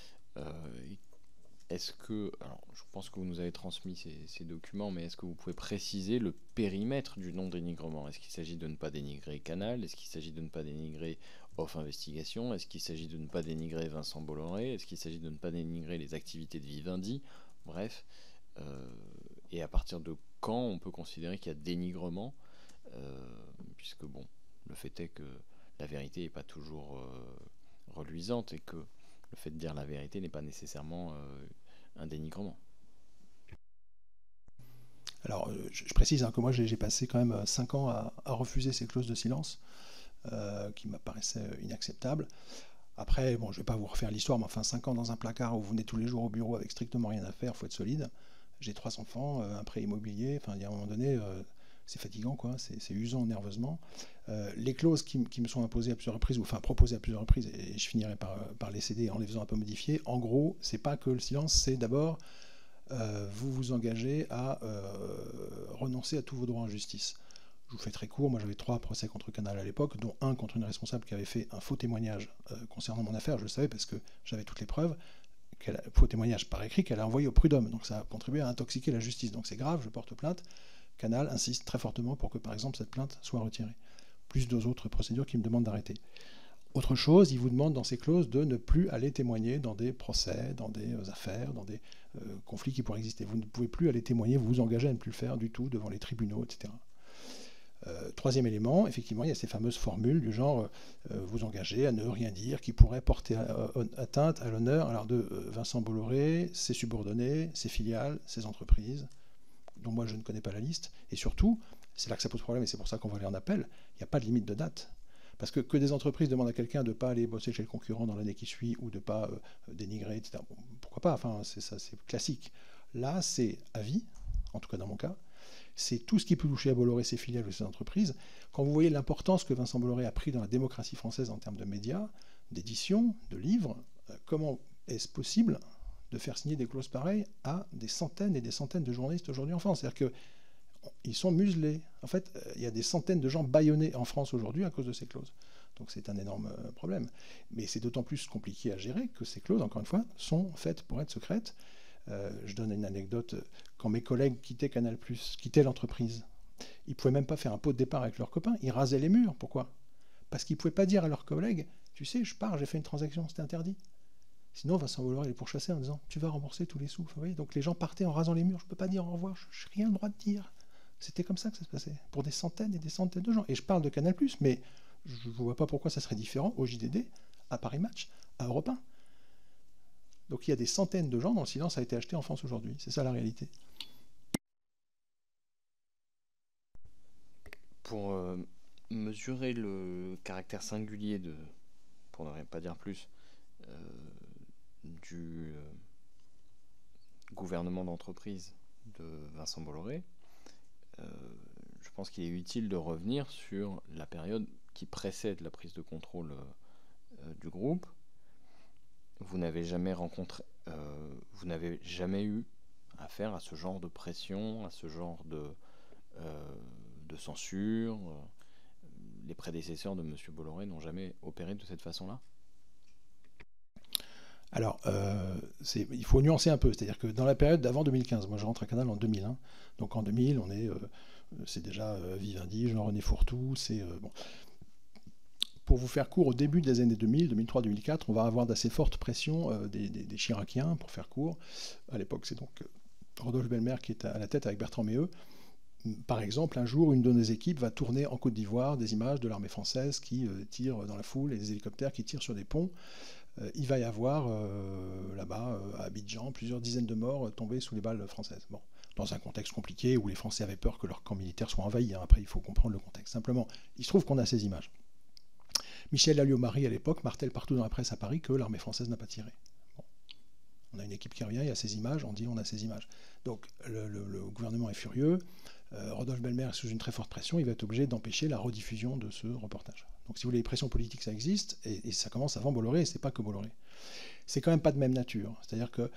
Est-ce que, alors je pense que vous nous avez transmis ces documents, mais est-ce que vous pouvez préciser le périmètre du non-dénigrement? Est-ce qu'il s'agit de ne pas dénigrer Canal? Est-ce qu'il s'agit de ne pas dénigrer Off Investigation? Est-ce qu'il s'agit de ne pas dénigrer Vincent Bolloré? Est-ce qu'il s'agit de ne pas dénigrer les activités de Vivendi? Bref, et à partir de quand on peut considérer qu'il y a dénigrement, puisque bon, le fait est que la vérité n'est pas toujours reluisante et que le fait de dire la vérité n'est pas nécessairement un dénigrement. Alors, je précise que moi, j'ai passé quand même 5 ans à refuser ces clauses de silence qui m'apparaissaient inacceptables. Après, bon, je ne vais pas vous refaire l'histoire, mais enfin, 5 ans dans un placard où vous venez tous les jours au bureau avec strictement rien à faire, il faut être solide. J'ai 3 enfants, un prêt immobilier, enfin, il y a un moment donné, c'est fatigant, quoi, c'est usant nerveusement. Les clauses qui me sont imposées à plusieurs reprises, ou enfin proposées à plusieurs reprises, et je finirai par les céder en les faisant un peu modifier, en gros, c'est pas que le silence, c'est d'abord vous vous engagez à renoncer à tous vos droits en justice. Je vous fais très court, moi j'avais 3 procès contre Canal à l'époque, dont un contre une responsable qui avait fait un faux témoignage concernant mon affaire, je le savais parce que j'avais toutes les preuves, faux témoignage par écrit qu'elle a envoyé au prud'homme, donc ça a contribué à intoxiquer la justice, donc c'est grave, je porte plainte. Canal insiste très fortement pour que par exemple cette plainte soit retirée, plus d'autres procédures qui me demandent d'arrêter. Autre chose, il vous demande dans ces clauses de ne plus aller témoigner dans des procès, dans des affaires, dans des conflits qui pourraient exister. Vous ne pouvez plus aller témoigner, vous vous engagez à ne plus le faire du tout devant les tribunaux, etc. Troisième élément, effectivement, il y a ces fameuses formules du genre vous engagez à ne rien dire qui pourrait porter atteinte à l'honneur alors de Vincent Bolloré, ses subordonnés, ses filiales, ses entreprises, dont moi je ne connais pas la liste. Et surtout, c'est là que ça pose problème et c'est pour ça qu'on va aller en appel, il n'y a pas de limite de date. Parce que des entreprises demandent à quelqu'un de ne pas aller bosser chez le concurrent dans l'année qui suit ou de ne pas dénigrer, etc. Bon, pourquoi pas, enfin, c'est classique. Là, c'est à vie, en tout cas dans mon cas. C'est tout ce qui peut toucher à Bolloré, ses filiales ou ses entreprises. Quand vous voyez l'importance que Vincent Bolloré a pris dans la démocratie française en termes de médias, d'édition, de livres, comment est-ce possible de faire signer des clauses pareilles à des centaines et des centaines de journalistes aujourd'hui en France? C'est-à-dire qu'ils sont muselés. En fait, il y a des centaines de gens bâillonnés en France aujourd'hui à cause de ces clauses. Donc c'est un énorme problème. Mais c'est d'autant plus compliqué à gérer que ces clauses, encore une fois, sont faites pour être secrètes. Je donne une anecdote. Quand mes collègues quittaient Canal+, quittaient l'entreprise, ils ne pouvaient même pas faire un pot de départ avec leurs copains. Ils rasaient les murs. Pourquoi? Parce qu'ils ne pouvaient pas dire à leurs collègues « Tu sais, je pars, j'ai fait une transaction, c'était interdit. » Sinon, Vincent Bolloré les pourchassait en disant « Tu vas rembourser tous les sous. » Vous voyez, donc les gens partaient en rasant les murs. Je ne peux pas dire au revoir, je n'ai rien le droit de dire. C'était comme ça que ça se passait, pour des centaines et des centaines de gens. Et je parle de Canal+, mais je ne vois pas pourquoi ça serait différent au JDD, à Paris Match, à Europe 1. Donc il y a des centaines de gens dont le silence a été acheté en France aujourd'hui. C'est ça la réalité. Pour mesurer le caractère singulier de, pour ne pas dire plus, du gouvernement d'entreprise de Vincent Bolloré, je pense qu'il est utile de revenir sur la période qui précède la prise de contrôle du groupe. Vous n'avez jamais vous n'avez jamais eu affaire à ce genre de pression, à ce genre de censure. Les prédécesseurs de M. Bolloré n'ont jamais opéré de cette façon-là? Alors, il faut nuancer un peu. C'est-à-dire que dans la période d'avant 2015, moi je rentre à Canal en 2001, donc en 2000, c'est déjà Vivendi, Jean-René Fourtou, bon. Pour vous faire court, au début des années 2000, 2003, 2004, on va avoir d'assez fortes pressions des Chiraciens, pour faire court. À l'époque, c'est donc Rodolphe Belmer qui est à la tête avec Bertrand Méheux. Par exemple, un jour, une de nos équipes va tourner en Côte d'Ivoire des images de l'armée française qui tire dans la foule et des hélicoptères qui tirent sur des ponts. Il va y avoir là-bas, à Abidjan, plusieurs dizaines de morts tombés sous les balles françaises. Bon, dans un contexte compliqué où les Français avaient peur que leur camp militaire soit envahi. Après, il faut comprendre le contexte. Simplement, il se trouve qu'on a ces images. Michel Alliot-Marie, à l'époque, martèle partout dans la presse à Paris que l'armée française n'a pas tiré. Bon. On a une équipe qui revient, il y a ces images, on dit on a ces images. Donc le gouvernement est furieux, Rodolphe Belmer est sous une très forte pression, il va être obligé d'empêcher la rediffusion de ce reportage. Donc si vous voulez, les pressions politiques, ça existe, et ça commence avant Bolloré, et c'est pas que Bolloré. C'est quand même pas de même nature. C'est-à-dire que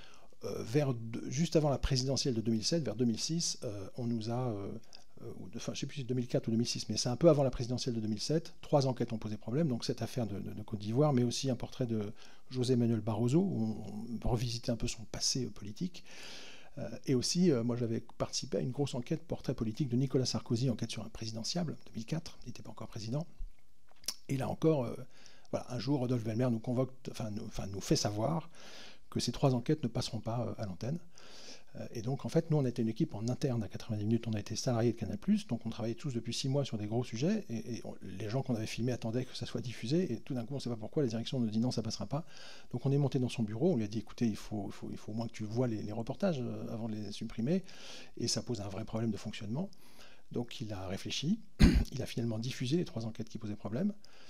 juste avant la présidentielle de 2007, vers 2006, on nous a... je ne sais plus si c'est 2004 ou 2006, mais c'est un peu avant la présidentielle de 2007. 3 enquêtes ont posé problème, donc cette affaire de Côte d'Ivoire, mais aussi un portrait de José Manuel Barroso, où on revisitait un peu son passé politique. Et aussi, moi j'avais participé à une grosse enquête portrait politique de Nicolas Sarkozy, enquête sur un présidentiable, 2004, il n'était pas encore président. Et là encore, voilà, un jour, Rodolphe Belmer nous fait savoir que ces 3 enquêtes ne passeront pas à l'antenne. Et donc, en fait, nous, on était une équipe en interne à 90 minutes, on a été salariés de Canal+, donc on travaillait tous depuis 6 mois sur des gros sujets, et les gens qu'on avait filmés attendaient que ça soit diffusé, et tout d'un coup, on ne sait pas pourquoi, la direction nous dit non, ça ne passera pas. Donc on est monté dans son bureau, on lui a dit, écoutez, il faut au moins que tu vois les reportages avant de les supprimer, et ça pose un vrai problème de fonctionnement. Donc il a réfléchi, il a finalement diffusé les 3 enquêtes qui posaient problème,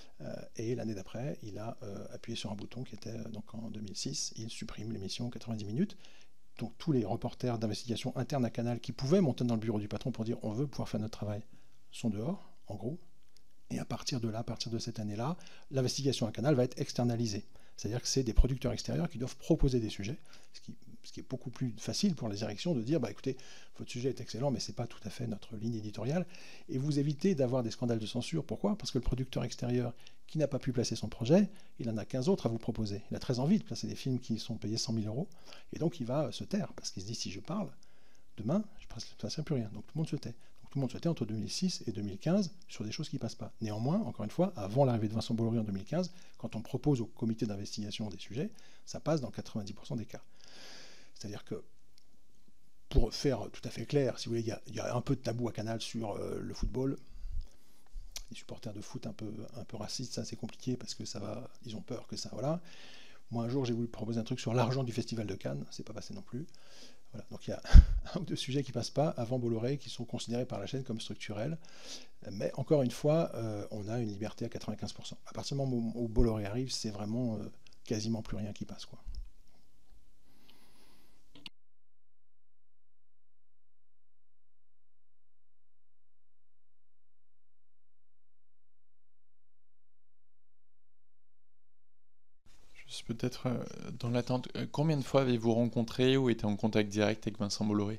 et l'année d'après, il a appuyé sur un bouton qui était donc en 2006, il supprime l'émission 90 minutes. Donc tous les reporters d'investigation interne à Canal qui pouvaient monter dans le bureau du patron pour dire on veut pouvoir faire notre travail sont dehors, en gros. Et à partir de là, à partir de cette année-là, l'investigation à Canal va être externalisée. C'est-à-dire que c'est des producteurs extérieurs qui doivent proposer des sujets, ce qui est beaucoup plus facile pour les directions de dire bah, écoutez, votre sujet est excellent, mais ce n'est pas tout à fait notre ligne éditoriale. Et vous évitez d'avoir des scandales de censure. Pourquoi? Parce que le producteur extérieur qui n'a pas pu placer son projet, il en a 15 autres à vous proposer. Il a très envie de placer des films qui sont payés 100 000 euros. Et donc il va se taire, parce qu'il se dit si je parle, demain, je ne passerai plus rien. Donc tout le monde se tait. Tout le monde se tait entre 2006 et 2015 sur des choses qui ne passent pas. Néanmoins, encore une fois, avant l'arrivée de Vincent Bolloré en 2015, quand on propose au comité d'investigation des sujets, ça passe dans 90% des cas. C'est-à-dire que, pour faire tout à fait clair, si vous voulez, il y a un peu de tabou à Canal sur le football. Les supporters de foot un peu racistes, ça c'est compliqué parce que ils ont peur que ça, voilà. Moi un jour j'ai voulu proposer un truc sur l'argent du Festival de Cannes, c'est pas passé non plus. Voilà, donc il y a un ou deux sujets qui ne passent pas avant Bolloré qui sont considérés par la chaîne comme structurels. Mais encore une fois, on a une liberté à 95%. À partir du moment où Bolloré arrive, c'est vraiment quasiment plus rien qui passe, quoi. Juste peut-être dans l'attente, combien de fois avez-vous rencontré ou été en contact direct avec Vincent Bolloré?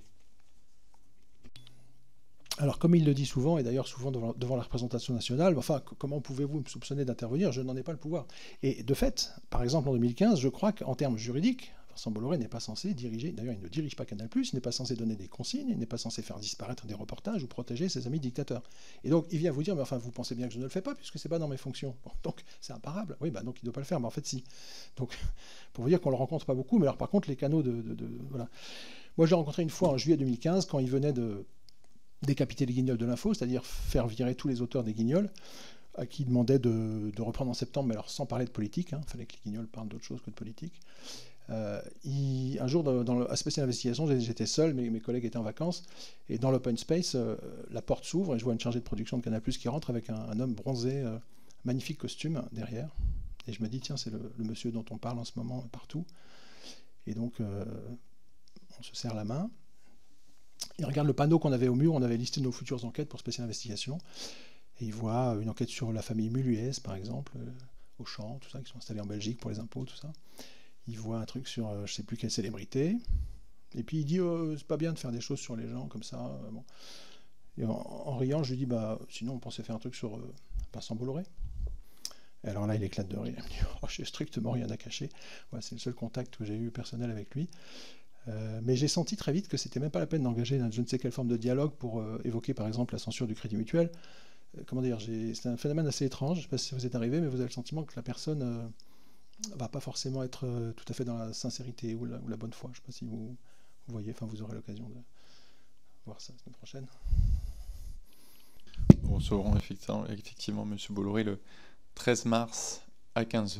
Alors, comme il le dit souvent, et d'ailleurs souvent devant la représentation nationale, enfin, comment pouvez-vous me soupçonner d'intervenir? Je n'en ai pas le pouvoir. Et de fait, par exemple en 2015, je crois qu'en termes juridiques, Vincent Bolloré n'est pas censé diriger, d'ailleurs il ne dirige pas Canal+, il n'est pas censé donner des consignes, il n'est pas censé faire disparaître des reportages ou protéger ses amis dictateurs. Et donc il vient vous dire, mais enfin vous pensez bien que je ne le fais pas, puisque c'est pas dans mes fonctions. Bon, donc c'est imparable. Oui, bah donc il ne doit pas le faire, mais en fait si. Donc pour vous dire qu'on le rencontre pas beaucoup, mais alors par contre les canaux voilà. Moi je l'ai rencontré une fois en juillet 2015, quand il venait de décapiter les guignols de l'info, c'est-à-dire faire virer tous les auteurs des guignols, à qui il demandait de reprendre en septembre, mais alors sans parler de politique, il fallait que les guignols parlent d'autre chose que de politique. Un jour, à Spécial Investigation, j'étais seul, mes collègues étaient en vacances, et dans l'open space, la porte s'ouvre, et je vois une chargée de production de Canal+ qui rentre avec un homme bronzé, magnifique costume derrière, et je me dis, tiens, c'est le monsieur dont on parle en ce moment partout. Et donc, on se serre la main. Il regarde le panneau qu'on avait au mur, on avait listé nos futures enquêtes pour Spécial Investigation, et il voit une enquête sur la famille Muluès, par exemple, Auchan, tout ça, qui sont installés en Belgique pour les impôts, tout ça. Il voit un truc sur je ne sais plus quelle célébrité, et puis il dit c'est pas bien de faire des choses sur les gens comme ça. Bon. Et en riant, je lui dis bah sinon on pensait faire un truc sur Vincent Bolloré. Et alors là, il éclate de rire. Il me dit oh, j'ai strictement rien à cacher. Voilà, c'est le seul contact que j'ai eu personnel avec lui. Mais j'ai senti très vite que c'était même pas la peine d'engager je ne sais quelle forme de dialogue pour évoquer par exemple la censure du Crédit Mutuel. Comment dire, c'est un phénomène assez étrange. Je ne sais pas si vous êtes arrivé, mais vous avez le sentiment que la personne va pas forcément être tout à fait dans la sincérité ou la bonne foi. Je ne sais pas si vous voyez, enfin vous aurez l'occasion de voir ça la semaine prochaine. Nous recevrons effectivement M. Bolloré le 13 mars à 15h.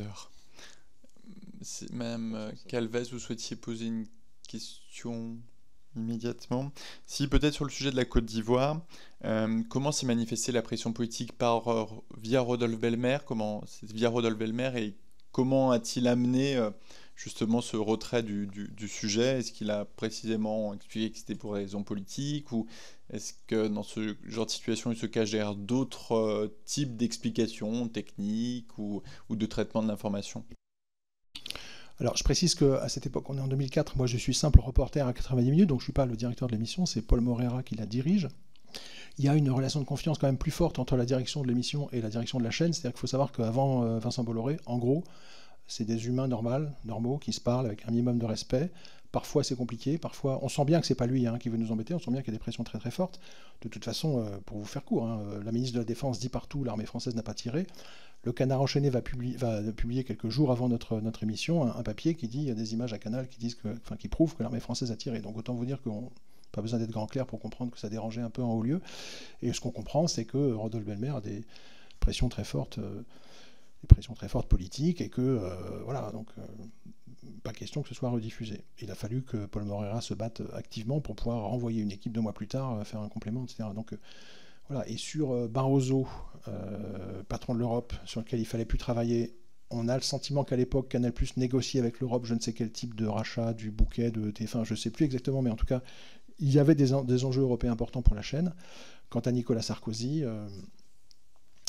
Madame Calvez, vous souhaitiez poser une question immédiatement? Si, peut-être sur le sujet de la Côte d'Ivoire, comment s'est manifestée la pression politique via Rodolphe Belmer? C'est via Rodolphe Belmer et comment a-t-il amené justement ce retrait du sujet? Est-ce qu'il a précisément expliqué que c'était pour des raisons politiques, ou est-ce que dans ce genre de situation il se cache derrière d'autres types d'explications techniques ou de traitement de l'information? Alors, je précise qu'à cette époque, on est en 2004, moi je suis simple reporter à 90 minutes, donc je ne suis pas le directeur de l'émission, c'est Paul Moreira qui la dirige. Il y a une relation de confiance quand même plus forte entre la direction de l'émission et la direction de la chaîne, c'est-à-dire qu'il faut savoir qu'avant Vincent Bolloré, en gros, c'est des humains normaux, qui se parlent avec un minimum de respect. Parfois c'est compliqué, parfois on sent bien que c'est pas lui qui veut nous embêter, on sent bien qu'il y a des pressions très très fortes. De toute façon, pour vous faire court, la ministre de la Défense dit partout l'armée française n'a pas tiré. Le Canard enchaîné va publier quelques jours avant notre émission un papier qui dit, il y a des images à Canal qui prouvent que l'armée française a tiré. Donc autant vous dire qu'on pas besoin d'être grand clair pour comprendre que ça dérangeait un peu en haut lieu. Et ce qu'on comprend, c'est que Rodolphe Belmer a des pressions très fortes politiques, et que voilà, donc pas question que ce soit rediffusé. Il a fallu que Paul Moreira se batte activement pour pouvoir renvoyer une équipe 2 mois plus tard faire un complément, etc. Donc voilà. Et sur Barroso, patron de l'Europe, sur lequel il fallait plus travailler, on a le sentiment qu'à l'époque Canal+ négociait avec l'Europe je ne sais quel type de rachat du bouquet de TF1, je ne sais plus exactement, mais en tout cas il y avait des enjeux européens importants pour la chaîne. Quant à Nicolas Sarkozy,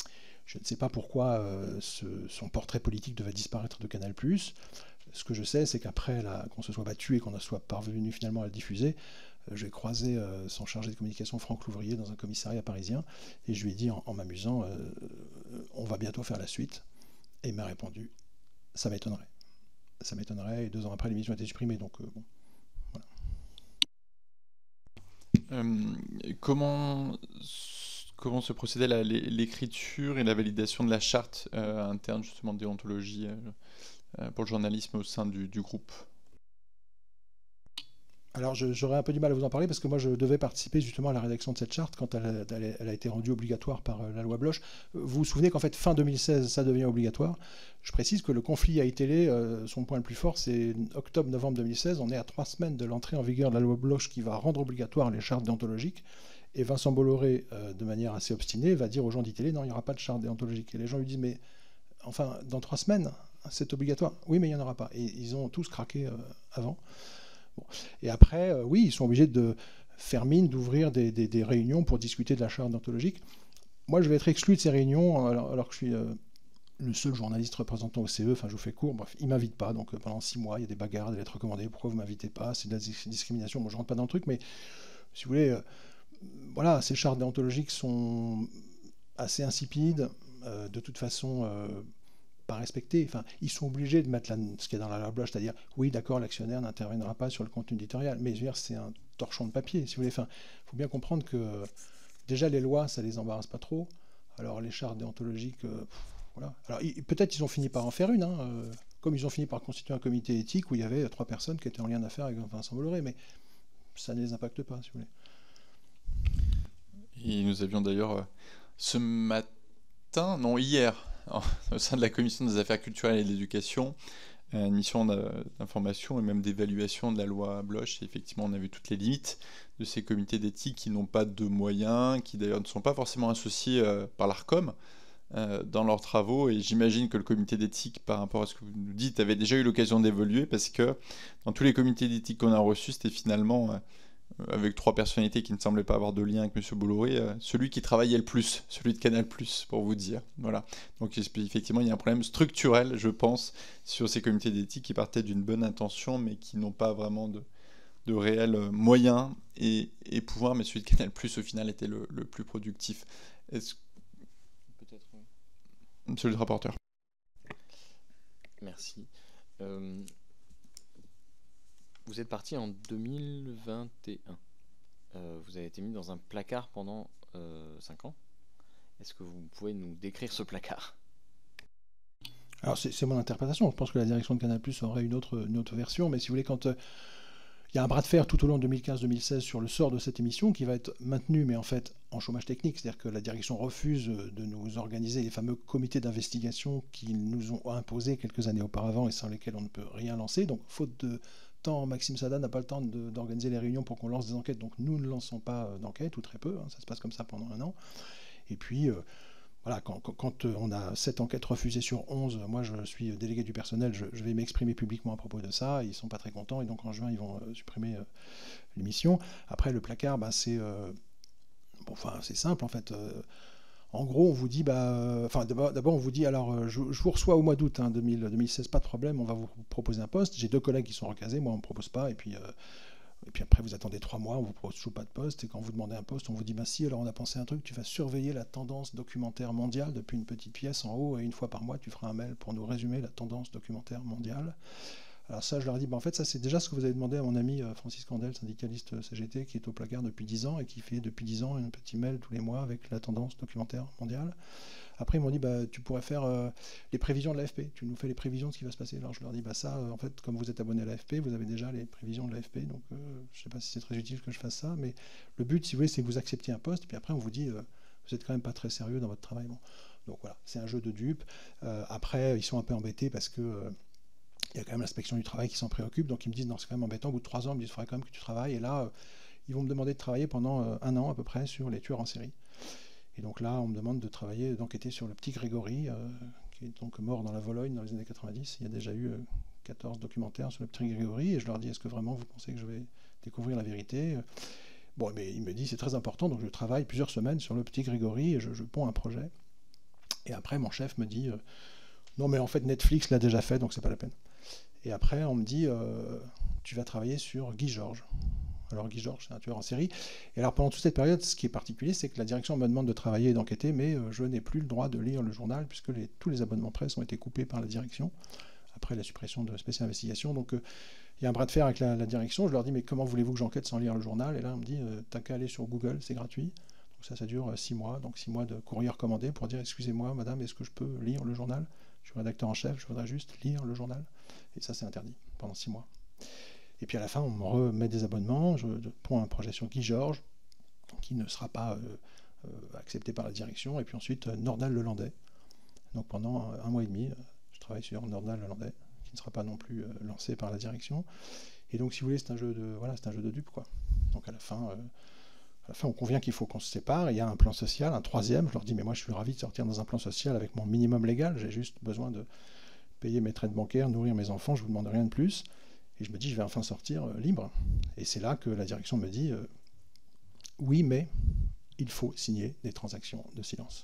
Je ne sais pas pourquoi son portrait politique devait disparaître de Canal+. Ce que je sais, c'est qu'après qu'on se soit battu et qu'on soit parvenu finalement à le diffuser, j'ai croisé son chargé de communication, Franck Louvrier, dans un commissariat parisien, et je lui ai dit en m'amusant, on va bientôt faire la suite. Et il m'a répondu, ça m'étonnerait. Ça m'étonnerait, et 2 ans après, l'émission a été supprimée, donc bon. Comment se procédait l'écriture et la validation de la charte interne justement de déontologie pour le journalisme au sein du groupe? Alors j'aurais un peu du mal à vous en parler parce que moi je devais participer justement à la rédaction de cette charte quand elle a été rendue obligatoire par la loi Bloch. Vous vous souvenez qu'en fait fin 2016 ça devient obligatoire. Je précise que le conflit AI-Télé, son point le plus fort c'est octobre-novembre 2016, on est à 3 semaines de l'entrée en vigueur de la loi Bloch qui va rendre obligatoire les chartes déontologiques. Et Vincent Bolloré, de manière assez obstinée, va dire aux gens d'ITélé non, il n'y aura pas de charte déontologique. Et les gens lui disent mais enfin dans 3 semaines c'est obligatoire. Oui mais il n'y en aura pas. Et ils ont tous craqué avant. Bon. Et après, oui, ils sont obligés de faire mine d'ouvrir des réunions pour discuter de la charte déontologique. Moi, je vais être exclu de ces réunions alors que je suis le seul journaliste représentant au CE. Enfin, je vous fais court. Bref, ils ne m'invitent pas. Donc, pendant 6 mois, il y a des bagarres, des lettres recommandées. Pourquoi vous ne m'invitez pas? C'est de la discrimination. Moi, je ne rentre pas dans le truc. Mais si vous voulez, voilà, ces chartes déontologiques sont assez insipides. De toute façon... pas respecté. Enfin, ils sont obligés de mettre ce qu'il y a dans la loi Bloch, c'est-à-dire, oui, d'accord, l'actionnaire n'interviendra pas sur le contenu éditorial, mais je veux dire, c'est un torchon de papier, si vous voulez. Enfin, il faut bien comprendre que déjà les lois, ça les embarrasse pas trop. Alors les chartes déontologiques, voilà. Alors peut-être ils ont fini par en faire une, comme ils ont fini par constituer un comité éthique où il y avait 3 personnes qui étaient en lien d'affaires avec Vincent Bolloré, mais ça ne les impacte pas, si vous voulez. Et nous avions d'ailleurs ce matin, non hier, au sein de la commission des affaires culturelles et de l'éducation, une mission d'information et même d'évaluation de la loi Bloch. Et effectivement, on a vu toutes les limites de ces comités d'éthique qui n'ont pas de moyens, qui d'ailleurs ne sont pas forcément associés par l'ARCOM dans leurs travaux. Et j'imagine que le comité d'éthique, par rapport à ce que vous nous dites, avait déjà eu l'occasion d'évoluer parce que dans tous les comités d'éthique qu'on a reçus, c'était finalement... avec 3 personnalités qui ne semblaient pas avoir de lien avec M. Bolloré, celui qui travaillait le plus, celui de Canal+, pour vous dire. Voilà. Donc effectivement, il y a un problème structurel, je pense, sur ces comités d'éthique qui partaient d'une bonne intention, mais qui n'ont pas vraiment de réels moyens et pouvoirs, mais celui de Canal+, au final, était le plus productif. Peut-être, oui. Monsieur le rapporteur. Merci. Vous êtes parti en 2021. Vous avez été mis dans un placard pendant 5 ans. Est-ce que vous pouvez nous décrire ce placard? Alors c'est mon interprétation. Je pense que la direction de Canal+ aurait une autre version. Mais si vous voulez, quand il y a un bras de fer tout au long de 2015-2016 sur le sort de cette émission qui va être maintenu, mais en fait en chômage technique. C'est-à-dire que la direction refuse de nous organiser les fameux comités d'investigation qu'ils nous ont imposés quelques années auparavant et sans lesquels on ne peut rien lancer. Donc faute de... Maxime Sada n'a pas le temps d'organiser les réunions pour qu'on lance des enquêtes, donc nous ne lançons pas d'enquête, ou très peu, ça se passe comme ça pendant 1 an. Et puis, voilà, quand on a 7 enquêtes refusées sur 11, moi je suis délégué du personnel, je vais m'exprimer publiquement à propos de ça, ils ne sont pas très contents, et donc en juin ils vont supprimer l'émission. Après le placard, c'est simple en fait. En gros, on vous dit, d'abord on vous dit, alors je vous reçois au mois d'août 2016, pas de problème, on va vous proposer un poste. J'ai 2 collègues qui sont recasés, moi on ne me propose pas, et puis après vous attendez 3 mois, on vous propose toujours pas de poste, et quand vous demandez un poste, on vous dit, si, alors on a pensé à un truc, tu vas surveiller la tendance documentaire mondiale depuis une petite pièce en haut, et 1 fois par mois tu feras un mail pour nous résumer la tendance documentaire mondiale. Alors ça, je leur dis, en fait, ça c'est déjà ce que vous avez demandé à mon ami Francis Candel, syndicaliste CGT, qui est au placard depuis 10 ans et qui fait depuis 10 ans un petit mail tous les mois avec la tendance documentaire mondiale. Après, ils m'ont dit, tu pourrais faire les prévisions de l'AFP, tu nous fais les prévisions de ce qui va se passer. Alors je leur dis, ça, en fait, comme vous êtes abonné à l'AFP, vous avez déjà les prévisions de l'AFP, donc je ne sais pas si c'est très utile que je fasse ça, mais le but, si vous voulez, c'est que vous acceptiez un poste, et puis après, on vous dit, vous n'êtes quand même pas très sérieux dans votre travail. Bon. Donc voilà, c'est un jeu de dupes. Après, ils sont un peu embêtés parce que... il y a quand même l'inspection du travail qui s'en préoccupe, donc ils me disent, non, c'est quand même embêtant, au bout de 3 ans, ils me disent, il faudrait quand même que tu travailles, et là, ils vont me demander de travailler pendant 1 an à peu près sur les tueurs en série. Et donc là, on me demande de travailler, d'enquêter sur le petit Grégory, qui est donc mort dans la Vologne dans les années 90. Il y a déjà eu 14 documentaires sur le petit Grégory, et je leur dis, est-ce que vraiment vous pensez que je vais découvrir la vérité? Bon, mais il me dit, c'est très important, donc je travaille plusieurs semaines sur le petit Grégory, et je ponds un projet. Et après, mon chef me dit non, mais en fait, Netflix l'a déjà fait, donc c'est pas la peine. Et après, on me dit tu vas travailler sur Guy Georges. Alors Guy Georges, c'est un tueur en série. Et alors pendant toute cette période, ce qui est particulier, c'est que la direction me demande de travailler et d'enquêter, mais je n'ai plus le droit de lire le journal, puisque tous les abonnements presse ont été coupés par la direction, après la suppression de Spécial Investigation. Donc il y a un bras de fer avec la direction. Je leur dis, mais comment voulez-vous que j'enquête sans lire le journal? Et là, on me dit, t'as qu'à aller sur Google, c'est gratuit. Donc ça dure 6 mois. Donc 6 mois de courrier recommandé pour dire, excusez-moi, madame, est-ce que je peux lire le journal? Je suis rédacteur en chef, je voudrais juste lire le journal. Et ça, c'est interdit pendant 6 mois. Et puis à la fin, on me remet des abonnements. Je prends un projet sur Guy Georges, qui ne sera pas accepté par la direction. Et puis ensuite, Nordal Lelandais. Donc pendant 1 mois et demi, je travaille sur Nordal Lelandais, qui ne sera pas non plus lancé par la direction. Et donc, si vous voulez, c'est un jeu de dupe, quoi. Donc à la fin, on convient qu'il faut qu'on se sépare. Il y a un plan social, un troisième. Je leur dis, mais moi, je suis ravi de sortir dans un plan social avec mon minimum légal. J'ai juste besoin de payer mes traites bancaires, nourrir mes enfants. Je ne vous demande rien de plus. Et je me dis, je vais enfin sortir libre. Et c'est là que la direction me dit, oui, mais il faut signer des transactions de silence.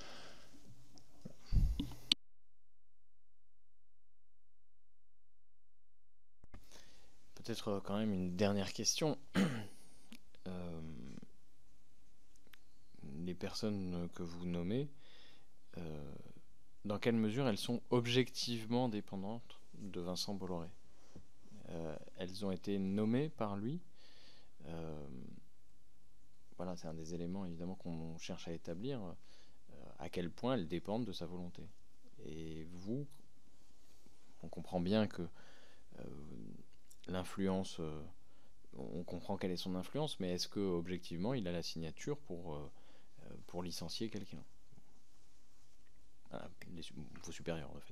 Peut-être quand même une dernière question. Les personnes que vous nommez, dans quelle mesure elles sont objectivement dépendantes de Vincent Bolloré? Elles ont été nommées par lui. Voilà, c'est un des éléments évidemment qu'on cherche à établir. À quel point elles dépendent de sa volonté. Et vous, on comprend bien que l'influence, on comprend quelle est son influence, mais est-ce que objectivement il a la signature pour licencier quelqu'un? Vos supérieurs, en fait.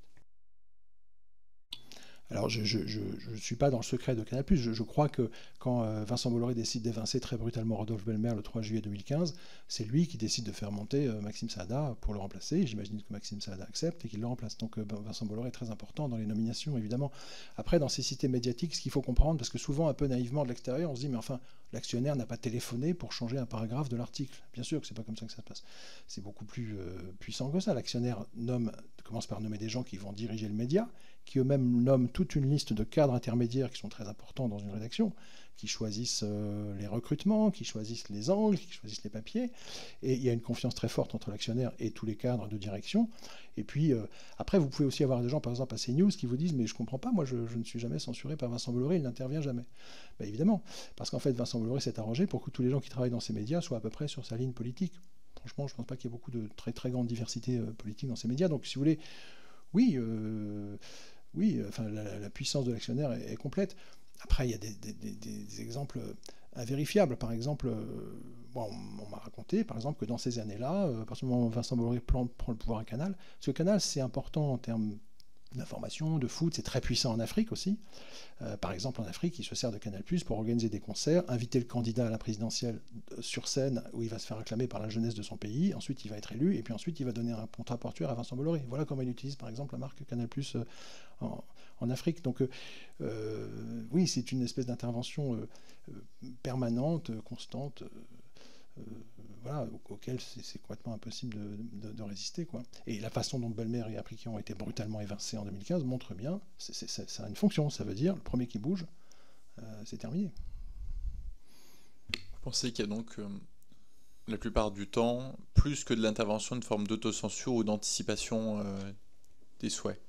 Alors, je ne suis pas dans le secret de Canal+. Je crois que quand Vincent Bolloré décide d'évincer très brutalement Rodolphe Belmer le 3 juillet 2015, c'est lui qui décide de faire monter Maxime Saada pour le remplacer. J'imagine que Maxime Saada accepte et qu'il le remplace. Donc Vincent Bolloré est très important dans les nominations, évidemment. Après, dans ces cités médiatiques, ce qu'il faut comprendre, parce que souvent, un peu naïvement de l'extérieur, on se dit, mais enfin, l'actionnaire n'a pas téléphoné pour changer un paragraphe de l'article. Bien sûr que c'est pas comme ça que ça se passe. C'est beaucoup plus puissant que ça. L'actionnaire commence par nommer des gens qui vont diriger le média, qui eux-mêmes nomment toute une liste de cadres intermédiaires qui sont très importants dans une rédaction, qui choisissent les recrutements, qui choisissent les angles, qui choisissent les papiers. Et il y a une confiance très forte entre l'actionnaire et tous les cadres de direction. Et puis, après, vous pouvez aussi avoir des gens, par exemple, à CNews, qui vous disent « Mais je ne comprends pas, moi, je ne suis jamais censuré par Vincent Bolloré, il n'intervient jamais. » Ben, évidemment, parce qu'en fait, Vincent Bolloré s'est arrangé pour que tous les gens qui travaillent dans ces médias soient à peu près sur sa ligne politique. Franchement, je ne pense pas qu'il y ait beaucoup de très, très grande diversité politique dans ces médias. Donc, si vous voulez, oui, enfin, la puissance de l'actionnaire est complète. Après, il y a des exemples invérifiables. Par exemple, on m'a raconté, par exemple, que dans ces années-là, à partir du moment où Vincent Bolloré prend le pouvoir à Canal, parce que Canal, c'est important en termes d'information, de foot, c'est très puissant en Afrique aussi. Par exemple, en Afrique, il se sert de Canal+ pour organiser des concerts, inviter le candidat à la présidentielle sur scène où il va se faire acclamer par la jeunesse de son pays, ensuite il va être élu, et puis ensuite il va donner un contrat portuaire à Vincent Bolloré. Voilà comment il utilise par exemple la marque Canal+ en Afrique. Donc oui, c'est une espèce d'intervention permanente, constante, voilà, auquel c'est complètement impossible de résister, quoi. Et la façon dont Belmer et Appliqué ont été brutalement évincés en 2015 montre bien, ça a une fonction, ça veut dire le premier qui bouge, c'est terminé. Vous pensez qu'il y a donc la plupart du temps, plus que de l'intervention, une forme d'autocensure ou d'anticipation des souhaits?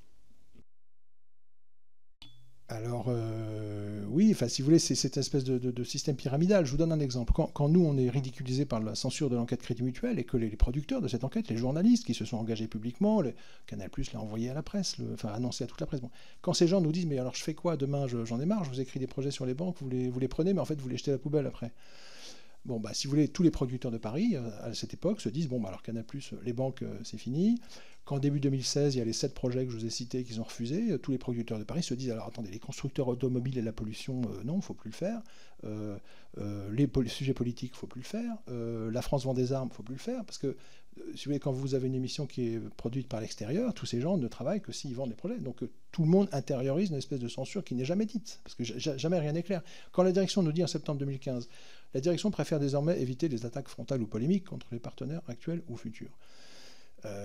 Alors, oui, enfin, si vous voulez, c'est cette espèce de système pyramidal. Je vous donne un exemple. Quand nous, on est ridiculisé par la censure de l'enquête Crédit Mutuel et que les producteurs de cette enquête, les journalistes qui se sont engagés publiquement, Canal+ l'a envoyé à la presse, enfin, annoncé à toute la presse. Bon. Quand ces gens nous disent, mais alors je fais quoi demain, j'en ai marre, je vous écris des projets sur les banques, vous les prenez, mais en fait, vous les jetez à la poubelle après. Bon, bah, si vous voulez, tous les producteurs de Paris, à cette époque, se disent, bon, bah, alors Canal+, les banques, c'est fini. Quand début 2016, il y a les 7 projets que je vous ai cités qu'ils ont refusés, tous les producteurs de Paris se disent, alors attendez, les constructeurs automobiles et la pollution, non, il ne faut plus le faire. Les sujets politiques, il ne faut plus le faire. La France vend des armes, il ne faut plus le faire. Parce que, si vous voulez, quand vous avez une émission qui est produite par l'extérieur, tous ces gens ne travaillent que s'ils vendent les projets. Donc tout le monde intériorise une espèce de censure qui n'est jamais dite. Parce que jamais rien n'est clair. Quand la direction nous dit en septembre 2015, la direction préfère désormais éviter les attaques frontales ou polémiques contre les partenaires actuels ou futurs. On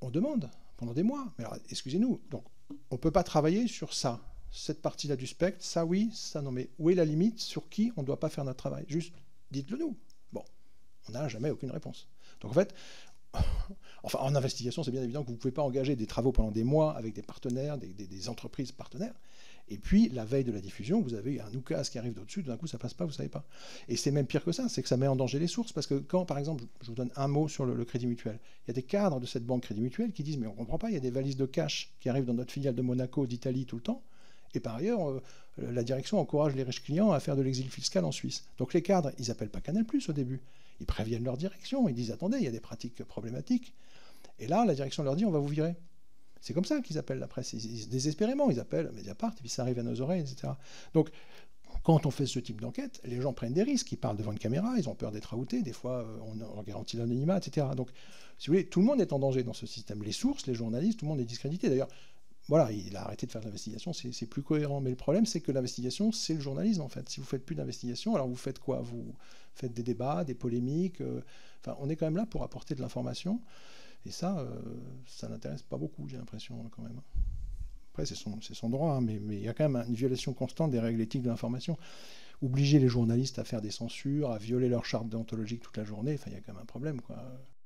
on demande pendant des mois. Mais alors, excusez-nous, donc on ne peut pas travailler sur ça, cette partie-là du spectre, ça oui, ça non. Mais où est la limite sur qui on ne doit pas faire notre travail? Juste, dites-le nous. Bon, on n'a jamais aucune réponse. Donc en fait, enfin, en investigation, c'est bien évident que vous ne pouvez pas engager des travaux pendant des mois avec des partenaires, des entreprises partenaires. Et puis, la veille de la diffusion, vous avez un oukase qui arrive d'au-dessus, d'un coup, ça ne passe pas, vous ne savez pas. Et c'est même pire que ça, c'est que ça met en danger les sources. Parce que quand, par exemple, je vous donne un mot sur le Crédit Mutuel, il y a des cadres de cette banque Crédit Mutuel qui disent « mais on ne comprend pas, il y a des valises de cash qui arrivent dans notre filiale de Monaco, d'Italie tout le temps. Et par ailleurs, la direction encourage les riches clients à faire de l'exil fiscal en Suisse. » Donc les cadres, ils n'appellent pas Canal+ au début. Ils préviennent leur direction, ils disent « attendez, il y a des pratiques problématiques. » Et là, la direction leur dit « on va vous virer. » C'est comme ça qu'ils appellent la presse. Désespérément, ils appellent Mediapart, et puis ça arrive à nos oreilles, etc. Donc, quand on fait ce type d'enquête, les gens prennent des risques. Ils parlent devant une caméra, ils ont peur d'être outés. Des fois, on garantit l'anonymat, etc. Donc, si vous voulez, tout le monde est en danger dans ce système. Les sources, les journalistes, tout le monde est discrédité. D'ailleurs, voilà, il a arrêté de faire de l'investigation, c'est plus cohérent. Mais le problème, c'est que l'investigation, c'est le journalisme, en fait. Si vous faites plus d'investigation, alors vous faites quoi? Vous faites des débats, des polémiques. Enfin, on est quand même là pour apporter de l'information. Et ça n'intéresse pas beaucoup, j'ai l'impression, quand même. Après, c'est son droit, hein, mais il y a quand même une violation constante des règles éthiques de l'information. Obliger les journalistes à faire des censures, à violer leur charte déontologique toute la journée, enfin, il y a quand même un problème, quoi.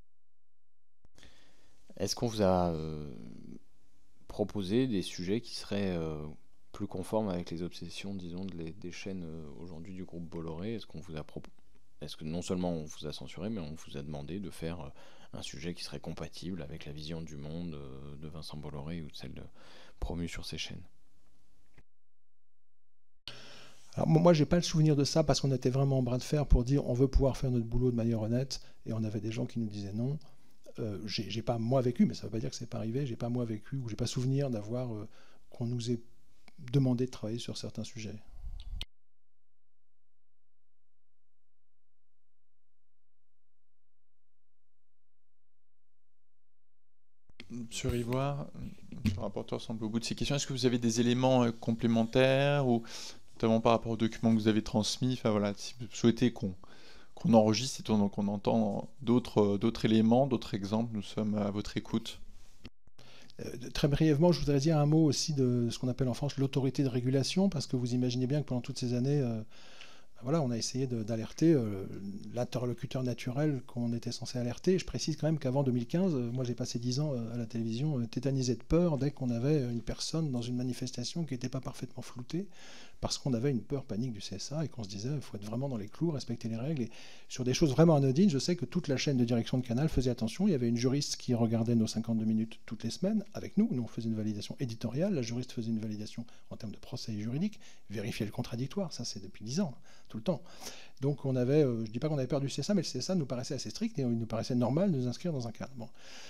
Est-ce qu'on vous a proposé des sujets qui seraient plus conformes avec les obsessions, disons, des chaînes aujourd'hui du groupe Bolloré? Est-ce que non seulement on vous a censuré, mais on vous a demandé de faire un sujet qui serait compatible avec la vision du monde de Vincent Bolloré ou de celle promue sur ces chaînes? Alors moi, j'ai pas le souvenir de ça parce qu'on était vraiment en bras de fer pour dire on veut pouvoir faire notre boulot de manière honnête, et on avait des gens qui nous disaient non. J'ai pas moi vécu, mais ça veut pas dire que c'est pas arrivé. J'ai pas moi vécu ou j'ai pas souvenir d'avoir qu'on nous ait demandé de travailler sur certains sujets. Monsieur Rivoire, le rapporteur semble au bout de ces questions. Est-ce que vous avez des éléments complémentaires, ou notamment par rapport aux documents que vous avez transmis? Enfin voilà, si vous souhaitez qu'on enregistre et qu'on entend d'autres éléments, d'autres exemples, nous sommes à votre écoute. Très brièvement, je voudrais dire un mot aussi de ce qu'on appelle en France l'autorité de régulation, parce que vous imaginez bien que pendant toutes ces années, voilà, on a essayé d'alerter l'interlocuteur naturel qu'on était censé alerter. Je précise quand même qu'avant 2015, moi j'ai passé 10 ans à la télévision tétanisé de peur dès qu'on avait une personne dans une manifestation qui n'était pas parfaitement floutée, parce qu'on avait une peur panique du CSA et qu'on se disait il faut être vraiment dans les clous, respecter les règles. Et sur des choses vraiment anodines, je sais que toute la chaîne de direction de Canal faisait attention. Il y avait une juriste qui regardait nos 52 minutes toutes les semaines avec nous. Nous, on faisait une validation éditoriale. La juriste faisait une validation en termes de procès juridique, vérifier le contradictoire. Ça, c'est depuis 10 ans, tout le temps. Donc on avait, je ne dis pas qu'on avait peur du CSA, mais le CSA nous paraissait assez strict et il nous paraissait normal de nous inscrire dans un cadre. Bon.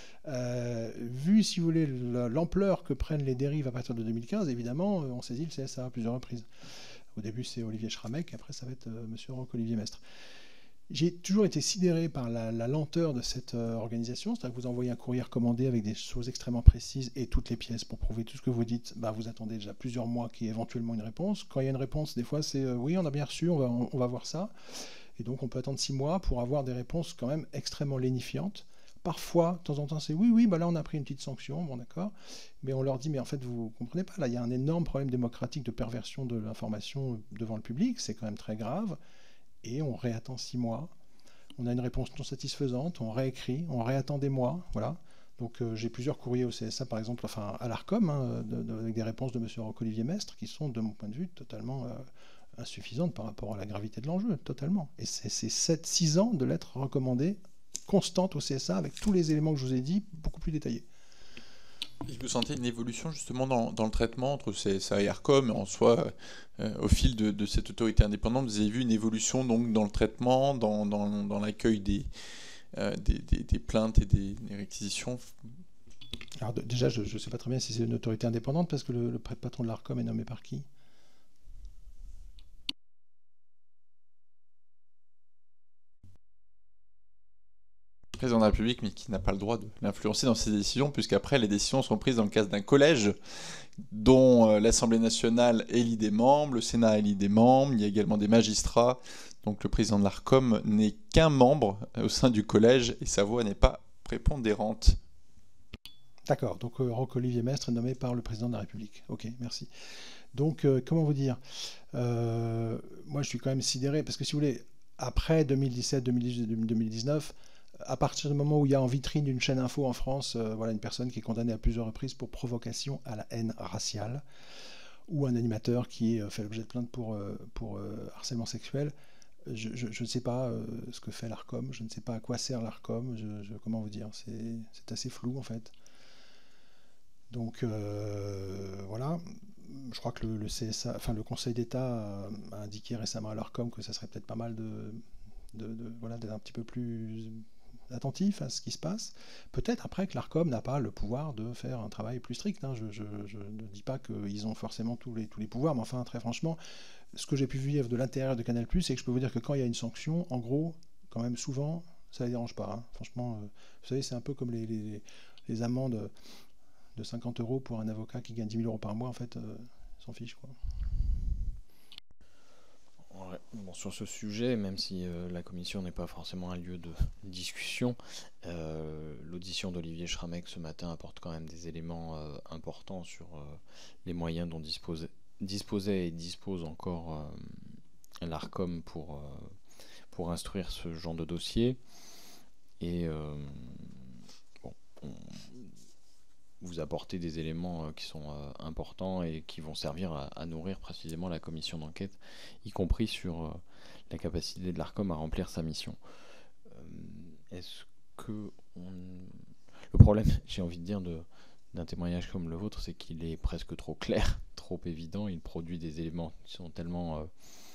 Vu, si vous voulez, l'ampleur que prennent les dérives à partir de 2015, évidemment, on saisit le CSA à plusieurs reprises. Au début, c'est Olivier Schramek, après, ça va être monsieur Roch-Olivier Mestre. J'ai toujours été sidéré par la lenteur de cette organisation, c'est-à-dire que vous envoyez un courrier recommandé avec des choses extrêmement précises et toutes les pièces pour prouver tout ce que vous dites, bah, vous attendez déjà plusieurs mois qu'il y ait éventuellement une réponse. Quand il y a une réponse, des fois, c'est oui, on a bien reçu, on va voir ça. Et donc, on peut attendre 6 mois pour avoir des réponses quand même extrêmement lénifiantes. Parfois, de temps en temps, c'est oui, bah là, on a pris une petite sanction, bon, d'accord. Mais on leur dit, mais en fait, vous comprenez pas, là, il y a un énorme problème démocratique de perversion de l'information devant le public, c'est quand même très grave. Et on réattend 6 mois. On a une réponse non satisfaisante, on réécrit, on réattend des mois, voilà. Donc j'ai plusieurs courriers au CSA, par exemple, enfin à l'ARCOM, hein, avec des réponses de M. Roch-Olivier Mestre, qui sont, de mon point de vue, totalement insuffisantes par rapport à la gravité de l'enjeu, totalement. Et c'est 7-6 ans de lettres recommandées constantes au CSA, avec tous les éléments que je vous ai dit, beaucoup plus détaillés. Et vous sentez une évolution justement dans le traitement entre CSA et ARCOM, en soi, au fil de cette autorité indépendante, vous avez vu une évolution donc dans le traitement, dans l'accueil des plaintes et des réquisitions? Alors déjà, je ne sais pas très bien si c'est une autorité indépendante, parce que le patron de l'ARCOM est nommé par qui? Président de la République, mais qui n'a pas le droit de l'influencer dans ses décisions, puisqu'après, les décisions sont prises dans le cadre d'un collège dont l'Assemblée nationale élit des membres, le Sénat élit des membres, il y a également des magistrats. Donc le président de l'ARCOM n'est qu'un membre au sein du collège et sa voix n'est pas prépondérante. D'accord, donc Roch-Olivier Mestre est nommé par le président de la République. Ok, merci. Donc, comment vous dire, moi, je suis quand même sidéré, parce que si vous voulez, après 2017, 2018, 2019, à partir du moment où il y a en vitrine d'une chaîne info en France, voilà, une personne qui est condamnée à plusieurs reprises pour provocation à la haine raciale, ou un animateur qui fait l'objet de plainte pour harcèlement sexuel, je ne sais pas ce que fait l'ARCOM, je ne sais pas à quoi sert l'ARCOM, comment vous dire, c'est assez flou en fait. Donc voilà, je crois que le CSA, enfin le Conseil d'État a indiqué récemment à l'ARCOM que ça serait peut-être pas mal voilà, d'être un petit peu plus attentif à ce qui se passe. Peut-être après que l'ARCOM n'a pas le pouvoir de faire un travail plus strict. Hein. Je ne dis pas qu'ils ont forcément tous les pouvoirs, mais enfin, très franchement, ce que j'ai pu vivre de l'intérieur de Canal+, c'est que je peux vous dire que quand il y a une sanction, en gros, quand même souvent, ça ne les dérange pas. Hein. Franchement, vous savez, c'est un peu comme les amendes de 50 € pour un avocat qui gagne 10 000 € par mois, en fait, s'en fiche, quoi. Ouais, bon, sur ce sujet, même si la commission n'est pas forcément un lieu de discussion, l'audition d'Olivier Schrammeck ce matin apporte quand même des éléments importants sur les moyens dont disposait et dispose encore l'ARCOM pour instruire ce genre de dossier. Et bon, vous apportez des éléments qui sont importants et qui vont servir à nourrir précisément la commission d'enquête, y compris sur la capacité de l'ARCOM à remplir sa mission. Est-ce que le problème, j'ai envie de dire, d'un témoignage comme le vôtre, c'est qu'il est presque trop clair, trop évident. Il produit des éléments qui sont tellement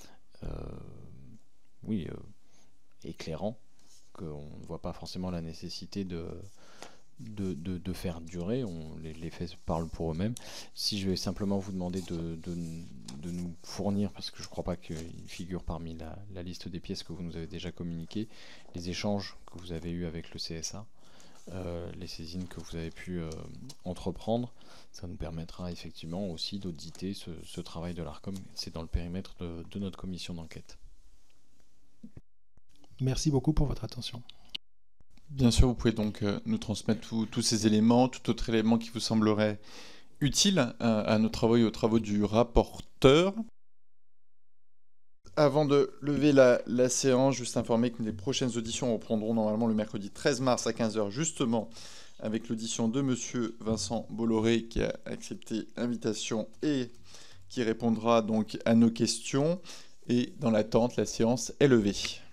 éclairants qu'on ne voit pas forcément la nécessité de faire durer. Les faits parlent pour eux-mêmes. Si je vais simplement vous demander de nous fournir, parce que je ne crois pas qu'il figure parmi la liste des pièces que vous nous avez déjà communiquées, les échanges que vous avez eus avec le CSA, les saisines que vous avez pu entreprendre, ça nous permettra effectivement aussi d'auditer ce travail de l'ARCOM. C'est dans le périmètre de notre commission d'enquête. Merci beaucoup pour votre attention. Bien sûr, vous pouvez donc nous transmettre tous ces éléments, tout autre élément qui vous semblerait utile à nos travaux et aux travaux du rapporteur. Avant de lever la séance, juste informer que les prochaines auditions reprendront normalement le mercredi 13 mars à 15h, justement avec l'audition de M. Vincent Bolloré qui a accepté l'invitation et qui répondra donc à nos questions. Et dans l'attente, la séance est levée.